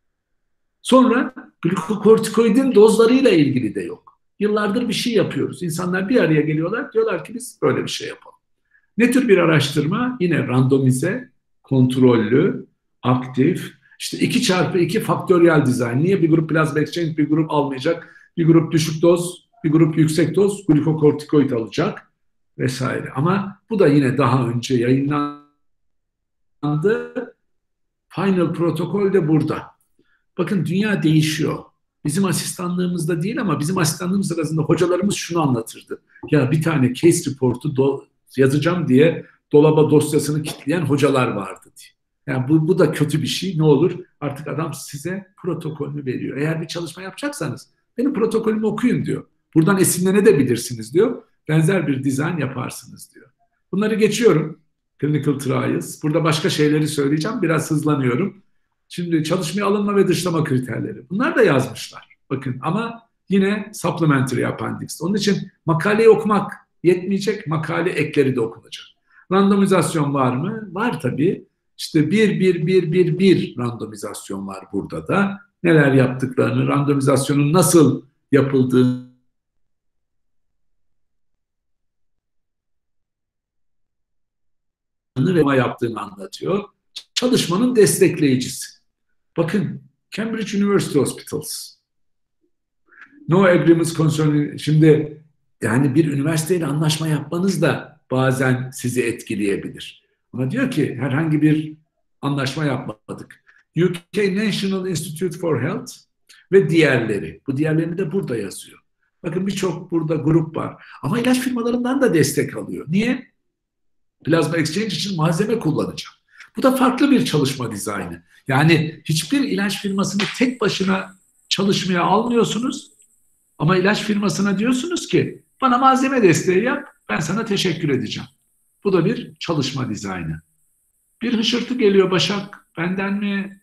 Sonra glikokortikoidin dozlarıyla ilgili de yok. Yıllardır bir şey yapıyoruz. İnsanlar bir araya geliyorlar, diyorlar ki biz böyle bir şey yapalım. Ne tür bir araştırma? Yine randomize, kontrollü, aktif, işte 2x2 faktöriyel dizayn. Niye bir grup plazma exchange, bir grup almayacak, bir grup düşük doz, bir grup yüksek doz glikokortikoid alacak vesaire. Ama bu da yine daha önce yayınlandı. Final protokol de burada. Bakın dünya değişiyor. Bizim asistanlığımızda değil ama bizim asistanlığımız sırasında hocalarımız şunu anlatırdı. Ya bir tane case report'u yazacağım diye dolaba dosyasını kilitleyen hocalar vardı diye. Yani bu da kötü bir şey. Ne olur? Artık adam size protokolünü veriyor. Eğer bir çalışma yapacaksanız benim protokolümü okuyun diyor. Buradan esinlenebilirsiniz diyor. Benzer bir dizayn yaparsınız diyor. Bunları geçiyorum. Clinical trials. Burada başka şeyleri söyleyeceğim. Biraz hızlanıyorum. Şimdi çalışmaya alınma ve dışlama kriterleri. Bunlar da yazmışlar. Bakın ama yine supplementary appendix. Onun için makaleyi okumak yetmeyecek, makale ekleri de okunacak. Randomizasyon var mı? Var tabii. İşte 1-1-1-1-1 randomizasyon var burada da. Neler yaptıklarını, randomizasyonun nasıl yapıldığını ve yaptığını anlatıyor. Çalışmanın destekleyicisi. Bakın Cambridge University Hospitals. No agreements concerning, şimdi yani bir üniversiteyle anlaşma yapmanız da bazen sizi etkileyebilir. Ama diyor ki herhangi bir anlaşma yapmadık. UK National Institute for Health ve diğerleri. Bu diğerlerini de burada yazıyor. Bakın birçok burada grup var. Ama ilaç firmalarından da destek alıyor. Niye? Plasma exchange için malzeme kullanacağım. Bu da farklı bir çalışma dizaynı. Yani hiçbir ilaç firmasını tek başına çalışmaya almıyorsunuz. Ama ilaç firmasına diyorsunuz ki bana malzeme desteği yap, ben sana teşekkür edeceğim. Bu da bir çalışma dizaynı. Bir hışırtı geliyor Başak. Benden mi?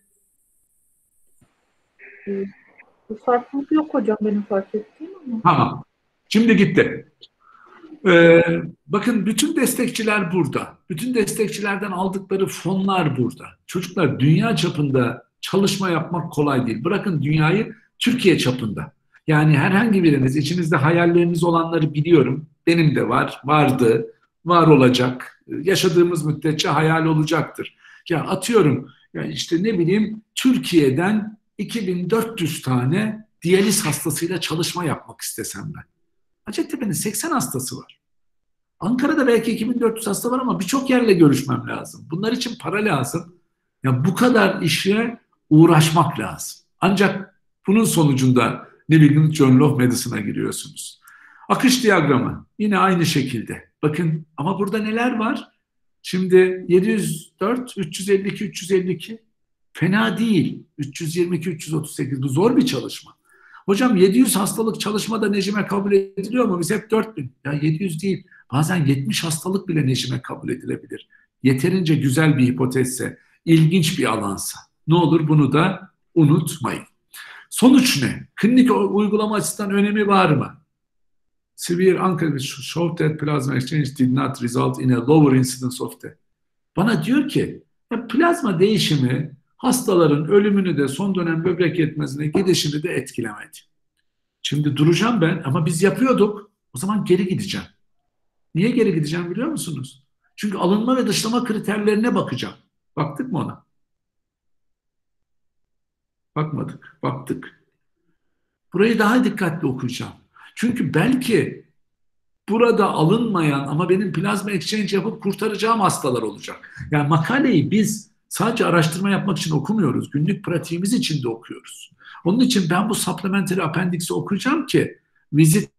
Bu farklılık yok hocam benim fark ettiğim ama. Tamam. Şimdi gitti. Bakın bütün destekçiler burada. Bütün destekçilerden aldıkları fonlar burada. Çocuklar dünya çapında çalışma yapmak kolay değil. Bırakın dünyayı, Türkiye çapında. Yani herhangi biriniz, içinizde hayalleriniz olanları biliyorum. Benim de var, vardı, var olacak. Yaşadığımız müddetçe hayal olacaktır. Ya atıyorum, ya işte ne bileyim Türkiye'den 2400 tane diyaliz hastasıyla çalışma yapmak istesem ben. Hacettepe'nin 80 hastası var. Ankara'da belki 2400 hasta var ama birçok yerle görüşmem lazım. Bunlar için para lazım. Ya bu kadar işe uğraşmak lazım. Ancak bunun sonucunda New England Journal of Medicine'a giriyorsunuz. Akış diyagramı yine aynı şekilde. Bakın ama burada neler var? Şimdi 704, 352, 352 fena değil. 322, 338 bu zor bir çalışma. Hocam 700 hastalık çalışmada Necime kabul ediliyor mu? Biz hep 4000. Ya 700 değil. Bazen 70 hastalık bile Necime kabul edilebilir. Yeterince güzel bir hipotezse, ilginç bir alansa. Ne olur bunu da unutmayın. Sonuç ne? Klinik uygulama açısından önemi var mı? Severe Ankara showed that plasma exchange did not result in a lower incidence of death. Bana diyor ki ya plazma değişimi hastaların ölümünü de son dönem böbrek yetmezliğine gidişini de etkilemedi. Şimdi duracağım ben ama biz yapıyorduk. O zaman geri gideceğim. Niye geri gideceğim biliyor musunuz? Çünkü alınma ve dışlama kriterlerine bakacağım. Baktık mı ona? Bakmadık, baktık. Burayı daha dikkatli okuyacağım. Çünkü belki burada alınmayan ama benim plazma exchange yapıp kurtaracağım hastalar olacak. Yani makaleyi biz sadece araştırma yapmak için okumuyoruz. Günlük pratiğimiz için de okuyoruz. Onun için ben bu supplementary appendix'i okuyacağım ki vizit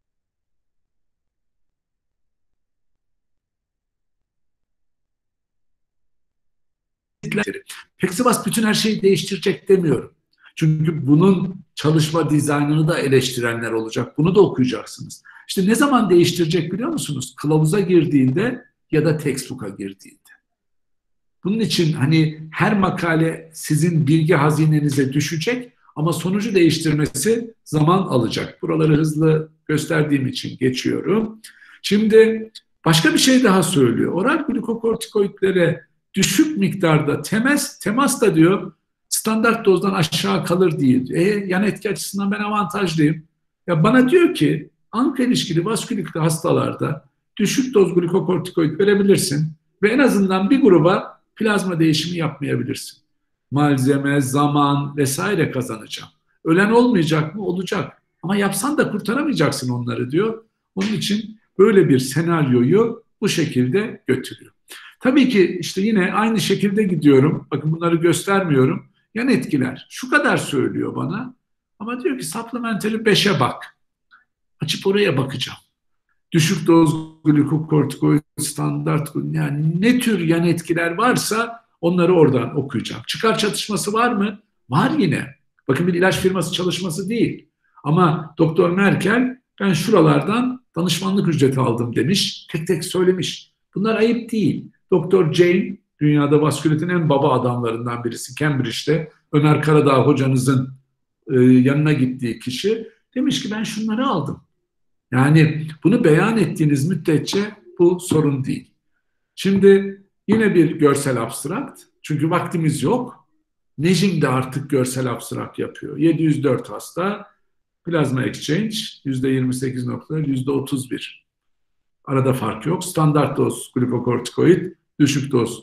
Pexivas bütün her şeyi değiştirecek demiyorum. Çünkü bunun çalışma dizaynını da eleştirenler olacak. Bunu da okuyacaksınız. İşte ne zaman değiştirecek biliyor musunuz? Kılavuza girdiğinde ya da textbook'a girdiğinde. Bunun için hani her makale sizin bilgi hazinenize düşecek ama sonucu değiştirmesi zaman alacak. Buraları hızlı gösterdiğim için geçiyorum. Şimdi başka bir şey daha söylüyor. Oral glikokortikoidlere düşük miktarda temas da diyor standart dozdan aşağı kalır değil. Yan etki açısından ben avantajlıyım. Ya bana diyor ki ANKA ilişkili vaskülit hastalarda düşük doz glikokortikoid verebilirsin ve en azından bir gruba plazma değişimi yapmayabilirsin. Malzeme, zaman vesaire kazanacağım. Ölen olmayacak mı? Olacak. Ama yapsan da kurtaramayacaksın onları diyor. Onun için böyle bir senaryoyu bu şekilde götürüyor. Tabii ki işte yine aynı şekilde gidiyorum. Bakın bunları göstermiyorum. Yan etkiler. Şu kadar söylüyor bana. Ama diyor ki supplementary 5'e bak. Açıp oraya bakacağım. Düşük doz glikokortikoid, standart, yani ne tür yan etkiler varsa onları oradan okuyacağım. Çıkar çatışması var mı? Var yine. Bakın bir ilaç firması çalışması değil. Ama Doktor Merkel ben şuralardan danışmanlık ücreti aldım demiş. Tek tek söylemiş. Bunlar ayıp değil. Doktor Jane dünyada vaskülitin en baba adamlarından birisi Cambridge'de Ömer Karadağ hocanızın yanına gittiği kişi demiş ki ben şunları aldım. Yani bunu beyan ettiğiniz müddetçe bu sorun değil. Şimdi yine bir görsel abstrakt. Çünkü vaktimiz yok. Nejim de artık görsel abstrakt yapıyor. 704 hasta, plazma exchange %28.4, %31. Arada fark yok. Standart doz glikokortikoid, düşük doz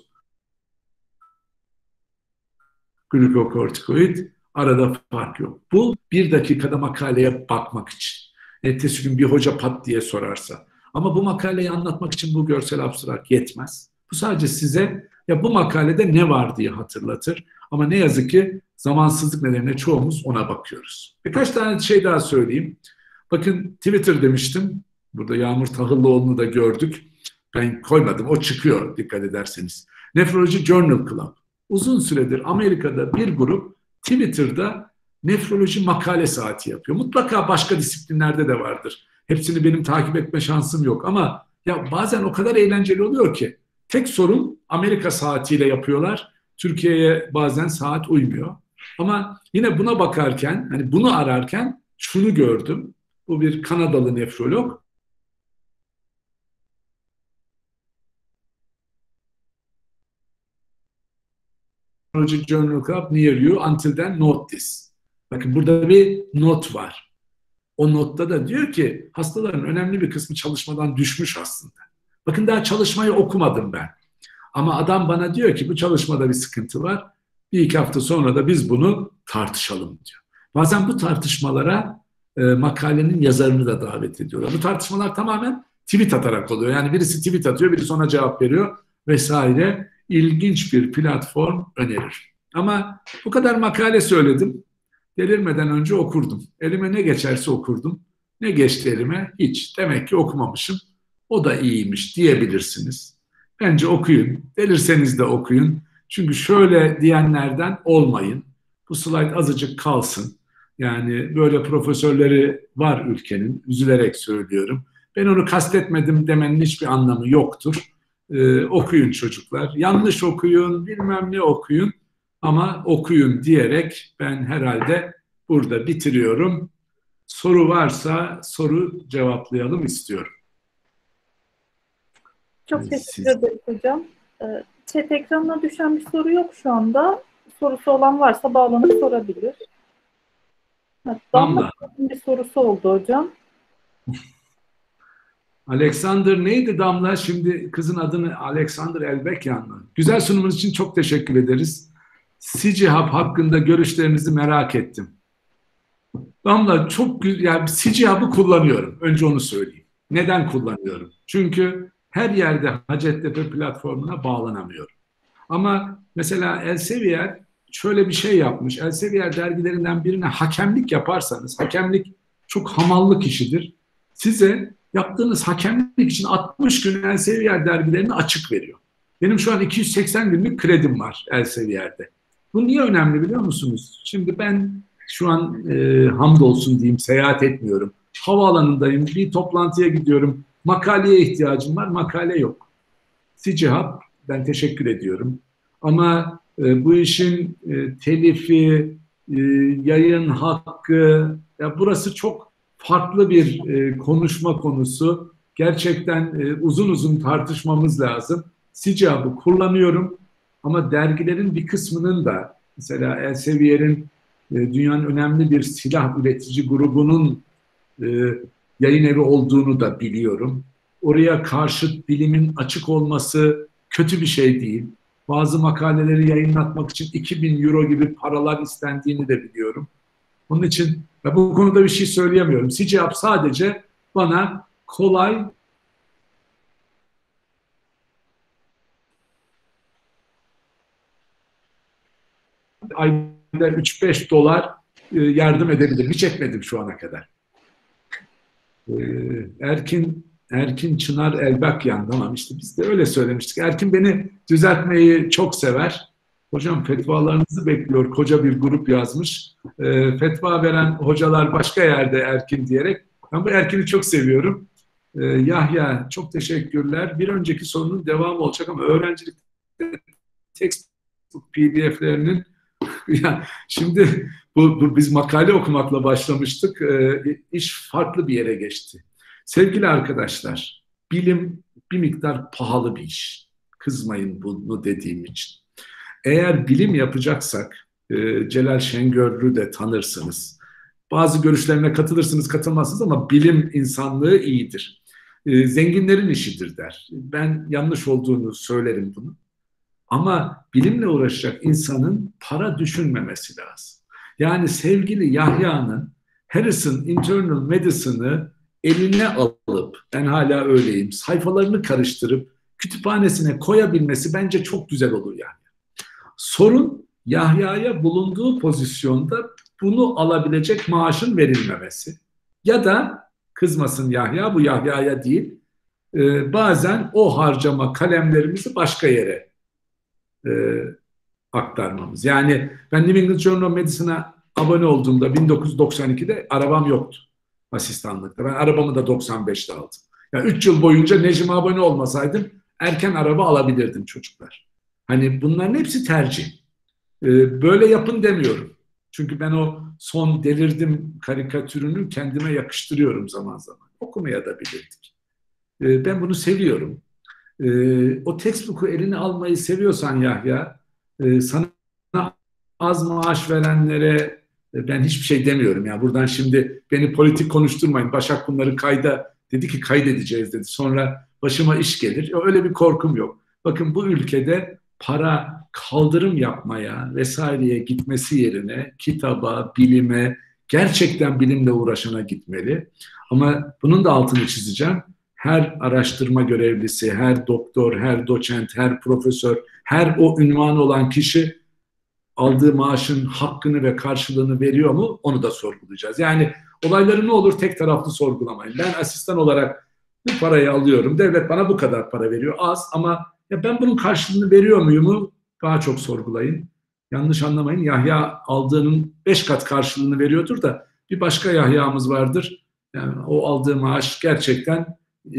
glikokortikoid, arada fark yok. Bu bir dakikada makaleye bakmak için. Ertesi gün bir hoca pat diye sorarsa. Ama bu makaleyi anlatmak için bu görsel abstrakt yetmez. Bu sadece size ya bu makalede ne var diye hatırlatır. Ama ne yazık ki zamansızlık nedeniyle çoğumuz ona bakıyoruz. Birkaç tane şey daha söyleyeyim. Bakın Twitter demiştim. Burada Yağmur Tahıllıoğlu'nu da gördük. Ben koymadım. O çıkıyor dikkat ederseniz. Nephrology Journal Club. Uzun süredir Amerika'da bir grup Twitter'da nefroloji makale saati yapıyor. Mutlaka başka disiplinlerde de vardır. Hepsini benim takip etme şansım yok ama ya bazen o kadar eğlenceli oluyor ki. Tek sorun Amerika saatiyle yapıyorlar. Türkiye'ye bazen saat uymuyor. Ama yine buna bakarken, hani bunu ararken şunu gördüm. Bu bir Kanadalı nefrolog. Project Journal Club near you until then note this. Bakın burada bir not var. O notta da diyor ki hastaların önemli bir kısmı çalışmadan düşmüş aslında. Bakın daha çalışmayı okumadım ben. Ama adam bana diyor ki bu çalışmada bir sıkıntı var. Bir iki hafta sonra da biz bunu tartışalım diyor. Bazen bu tartışmalara makalenin yazarını da davet ediyorlar. Bu tartışmalar tamamen tweet atarak oluyor. Yani birisi tweet atıyor, birisi ona cevap veriyor vesaire. İlginç bir platform önerir. Ama bu kadar makale söyledim. Delirmeden önce okurdum. Elime ne geçerse okurdum. Ne geçti elime? Hiç. Demek ki okumamışım. O da iyiymiş diyebilirsiniz. Bence okuyun. Delirseniz de okuyun. Çünkü şöyle diyenlerden olmayın. Bu slide azıcık kalsın. Yani böyle profesörleri var ülkenin. Üzülerek söylüyorum. Ben onu kastetmedim demenin hiçbir anlamı yoktur. Okuyun çocuklar. Yanlış okuyun, bilmem ne okuyun. Ama okuyun diyerek ben herhalde burada bitiriyorum. Soru varsa soru cevaplayalım istiyorum. Çok teşekkür ederim hocam. Chat ekranına düşen bir soru yok şu anda. Sorusu olan varsa bağlanıp sorabilir. Damla bir sorusu oldu hocam. Alexander neydi Damla? Şimdi kızın adını Alexander Elbekyan mı? Güzel sunumunuz için çok teşekkür ederiz. CGHub hakkında görüşlerinizi merak ettim. Damla çok güzel. Yani CGHub'ı kullanıyorum. Önce onu söyleyeyim. Neden kullanıyorum? Çünkü her yerde Hacettepe platformuna bağlanamıyorum. Ama mesela Elsevier şöyle bir şey yapmış. Elsevier dergilerinden birine hakemlik yaparsanız, hakemlik çok hamallık işidir. Size yaptığınız hakemlik için 60 gün Elsevier dergilerini açık veriyor. Benim şu an 280 günlük kredim var Elsevier'de. Bu niye önemli biliyor musunuz? Şimdi ben şu an hamdolsun diyeyim seyahat etmiyorum. Havaalanındayım, bir toplantıya gidiyorum. Makaleye ihtiyacım var, makale yok. CGHub, ben teşekkür ediyorum. Ama bu işin telifi, yayın hakkı, ya burası çok farklı bir konuşma konusu. Gerçekten uzun uzun tartışmamız lazım. CGHub'ı kullanıyorum ama dergilerin bir kısmının da mesela Elsevier'in dünyanın önemli bir silah üretici grubunun yayın evi olduğunu da biliyorum. Oraya karşı dilimin açık olması kötü bir şey değil. Bazı makaleleri yayınlatmak için 2000 euro gibi paralar istendiğini de biliyorum. Onun için bu konuda bir şey söyleyemiyorum. CGHub sadece bana kolay ayda 3-5 dolar yardım edebilir. Hiç etmedim şu ana kadar. Erkin Çınar Elbakyan, tamam işte biz de öyle söylemiştik. Erkin beni düzeltmeyi çok sever. Hocam fetvalarınızı bekliyor. Koca bir grup yazmış. Fetva veren hocalar başka yerde Erkin diyerek. Ben bu Erkin'i çok seviyorum. Yahya çok teşekkürler. Bir önceki sorunun devamı olacak ama öğrencilikte textbook PDF'lerinin Yani şimdi biz makale okumakla başlamıştık. İş farklı bir yere geçti. Sevgili arkadaşlar, bilim bir miktar pahalı bir iş. Kızmayın bunu dediğim için. Eğer bilim yapacaksak, Celal Şengör'ü de tanırsınız. Bazı görüşlerine katılırsınız, katılmazsınız ama bilim insanlığı iyidir. Zenginlerin işidir der. Ben yanlış olduğunu söylerim bunu. Ama bilimle uğraşacak insanın para düşünmemesi lazım. Yani sevgili Yahya'nın Harrison Internal Medicine'ı eline alıp, ben hala öyleyim, sayfalarını karıştırıp kütüphanesine koyabilmesi bence çok güzel olur yani. Sorun Yahya'ya bulunduğu pozisyonda bunu alabilecek maaşın verilmemesi. Ya da kızmasın Yahya, bu Yahya'ya değil, bazen o harcama kalemlerimizi başka yere aktarmamız. Yani ben New England Journal of Medicine'a abone olduğumda 1992'de arabam yoktu asistanlıkta. Ben arabamı da 95'te aldım. Yani 3 yıl boyunca Necim'e abone olmasaydım erken araba alabilirdim çocuklar. Hani bunların hepsi tercih. Böyle yapın demiyorum. Çünkü ben o son delirdim karikatürünü kendime yakıştırıyorum zaman zaman. Okumaya da bilirdik. Ben bunu seviyorum. O textbook'u eline almayı seviyorsan Yahya, sana az maaş verenlere ben hiçbir şey demiyorum. Yani buradan şimdi beni politik konuşturmayın. Başak bunları dedi ki kaydedeceğiz dedi. Sonra başıma iş gelir. Öyle bir korkum yok. Bakın bu ülkede para kaldırım yapmaya vesaireye gitmesi yerine kitaba, bilime, gerçekten bilimle uğraşana gitmeli. Ama bunun da altını çizeceğim. Her araştırma görevlisi, her doktor, her doçent, her profesör, her o ünvanı olan kişi aldığı maaşın hakkını ve karşılığını veriyor mu? Onu da sorgulayacağız. Yani olayları ne olur tek taraflı sorgulamayın. Ben asistan olarak bu parayı alıyorum. Devlet bana bu kadar para veriyor. Az ama ya ben bunun karşılığını veriyor muyumu daha çok sorgulayın. Yanlış anlamayın. Yahya aldığının 5 kat karşılığını veriyordur da bir başka Yahya'mız vardır. Yani o aldığı maaş gerçekten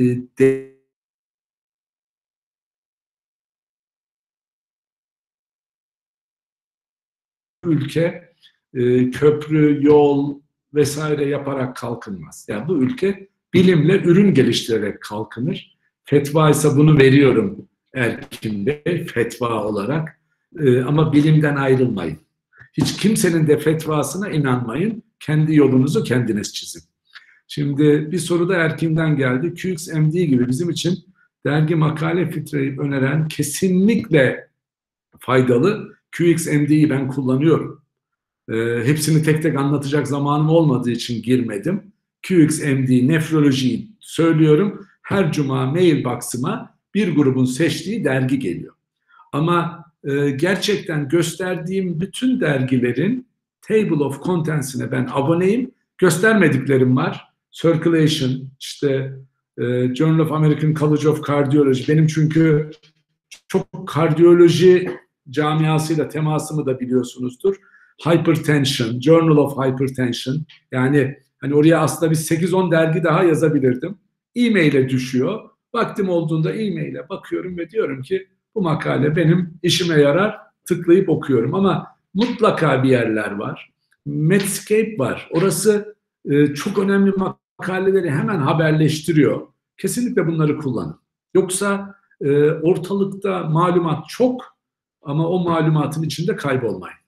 ülke köprü, yol vesaire yaparak kalkınmaz. Yani bu ülke bilimle ürün geliştirerek kalkınır. Fetva ise bunu veriyorum Erkin Bey, fetva olarak. Ama bilimden ayrılmayın. Hiç kimsenin de fetvasına inanmayın. Kendi yolunuzu kendiniz çizin. Şimdi bir soru da Erkin'den geldi. QXMD gibi bizim için dergi makale filtreleyip öneren kesinlikle faydalı. QXMD'yi ben kullanıyorum. Hepsini tek tek anlatacak zamanım olmadığı için girmedim. QXMD nefrolojiyi söylüyorum. Her cuma mailbox'ıma bir grubun seçtiği dergi geliyor. Ama gerçekten gösterdiğim bütün dergilerin Table of Contents'ine ben aboneyim. Göstermediklerim var. Circulation, işte Journal of American College of Cardiology. Benim çünkü çok kardiyoloji camiasıyla temasımı da biliyorsunuzdur. Hypertension, Journal of Hypertension. Yani hani oraya aslında bir 8-10 dergi daha yazabilirdim. E-mail'e düşüyor. Vaktim olduğunda e-mail'e bakıyorum ve diyorum ki bu makale benim işime yarar. Tıklayıp okuyorum ama mutlaka bir yerler var. Medscape var. Orası çok önemli makaleleri hemen haberleştiriyor. Kesinlikle bunları kullanın. Yoksa ortalıkta malumat çok ama o malumatın içinde kaybolmayın.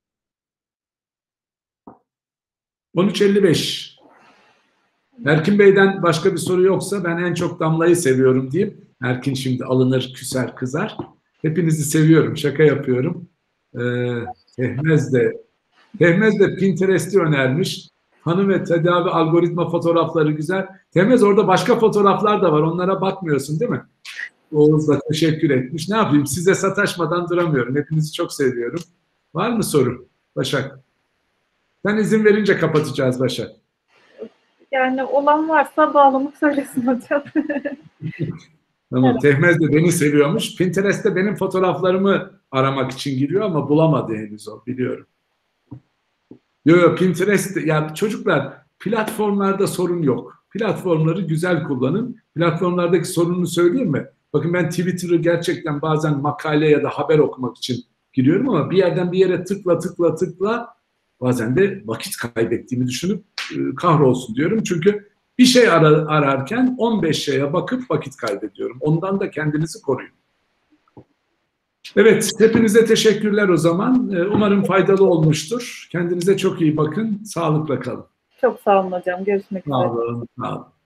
13.55. Erkin Bey'den başka bir soru yoksa ben en çok Damla'yı seviyorum diyeyim. Erkin şimdi alınır, küser, kızar. Hepinizi seviyorum, şaka yapıyorum. Tehmez de Pinterest'i önermiş. Hanım ve tedavi algoritma fotoğrafları güzel. Tehmez orada başka fotoğraflar da var. Onlara bakmıyorsun değil mi? Oğuz da teşekkür etmiş. Ne yapayım? Size sataşmadan duramıyorum. Hepinizi çok seviyorum. Var mı soru? Başak. Sen izin verince kapatacağız Başak. Yani olan varsa bağlamak söylesin hocam. Tamam. Evet. Tehmez de beni seviyormuş. Pinterest'te benim fotoğraflarımı aramak için giriyor ama bulamadı henüz o. Biliyorum. Yok Pinterest, ya çocuklar platformlarda sorun yok. Platformları güzel kullanın. Platformlardaki sorununu söyleyeyim mi? Bakın ben Twitter'ı gerçekten bazen makale ya da haber okumak için giriyorum ama bir yerden bir yere tıkla bazen de vakit kaybettiğimi düşünüp kahrolsun diyorum. Çünkü bir şey ararken 15 şeye bakıp vakit kaybediyorum. Ondan da kendinizi koruyun. Evet, hepinize teşekkürler o zaman. Umarım faydalı olmuştur. Kendinize çok iyi bakın. Sağlıkla kalın. Çok sağ olun hocam. Görüşmek üzere. Sağ olun. Sağ olun.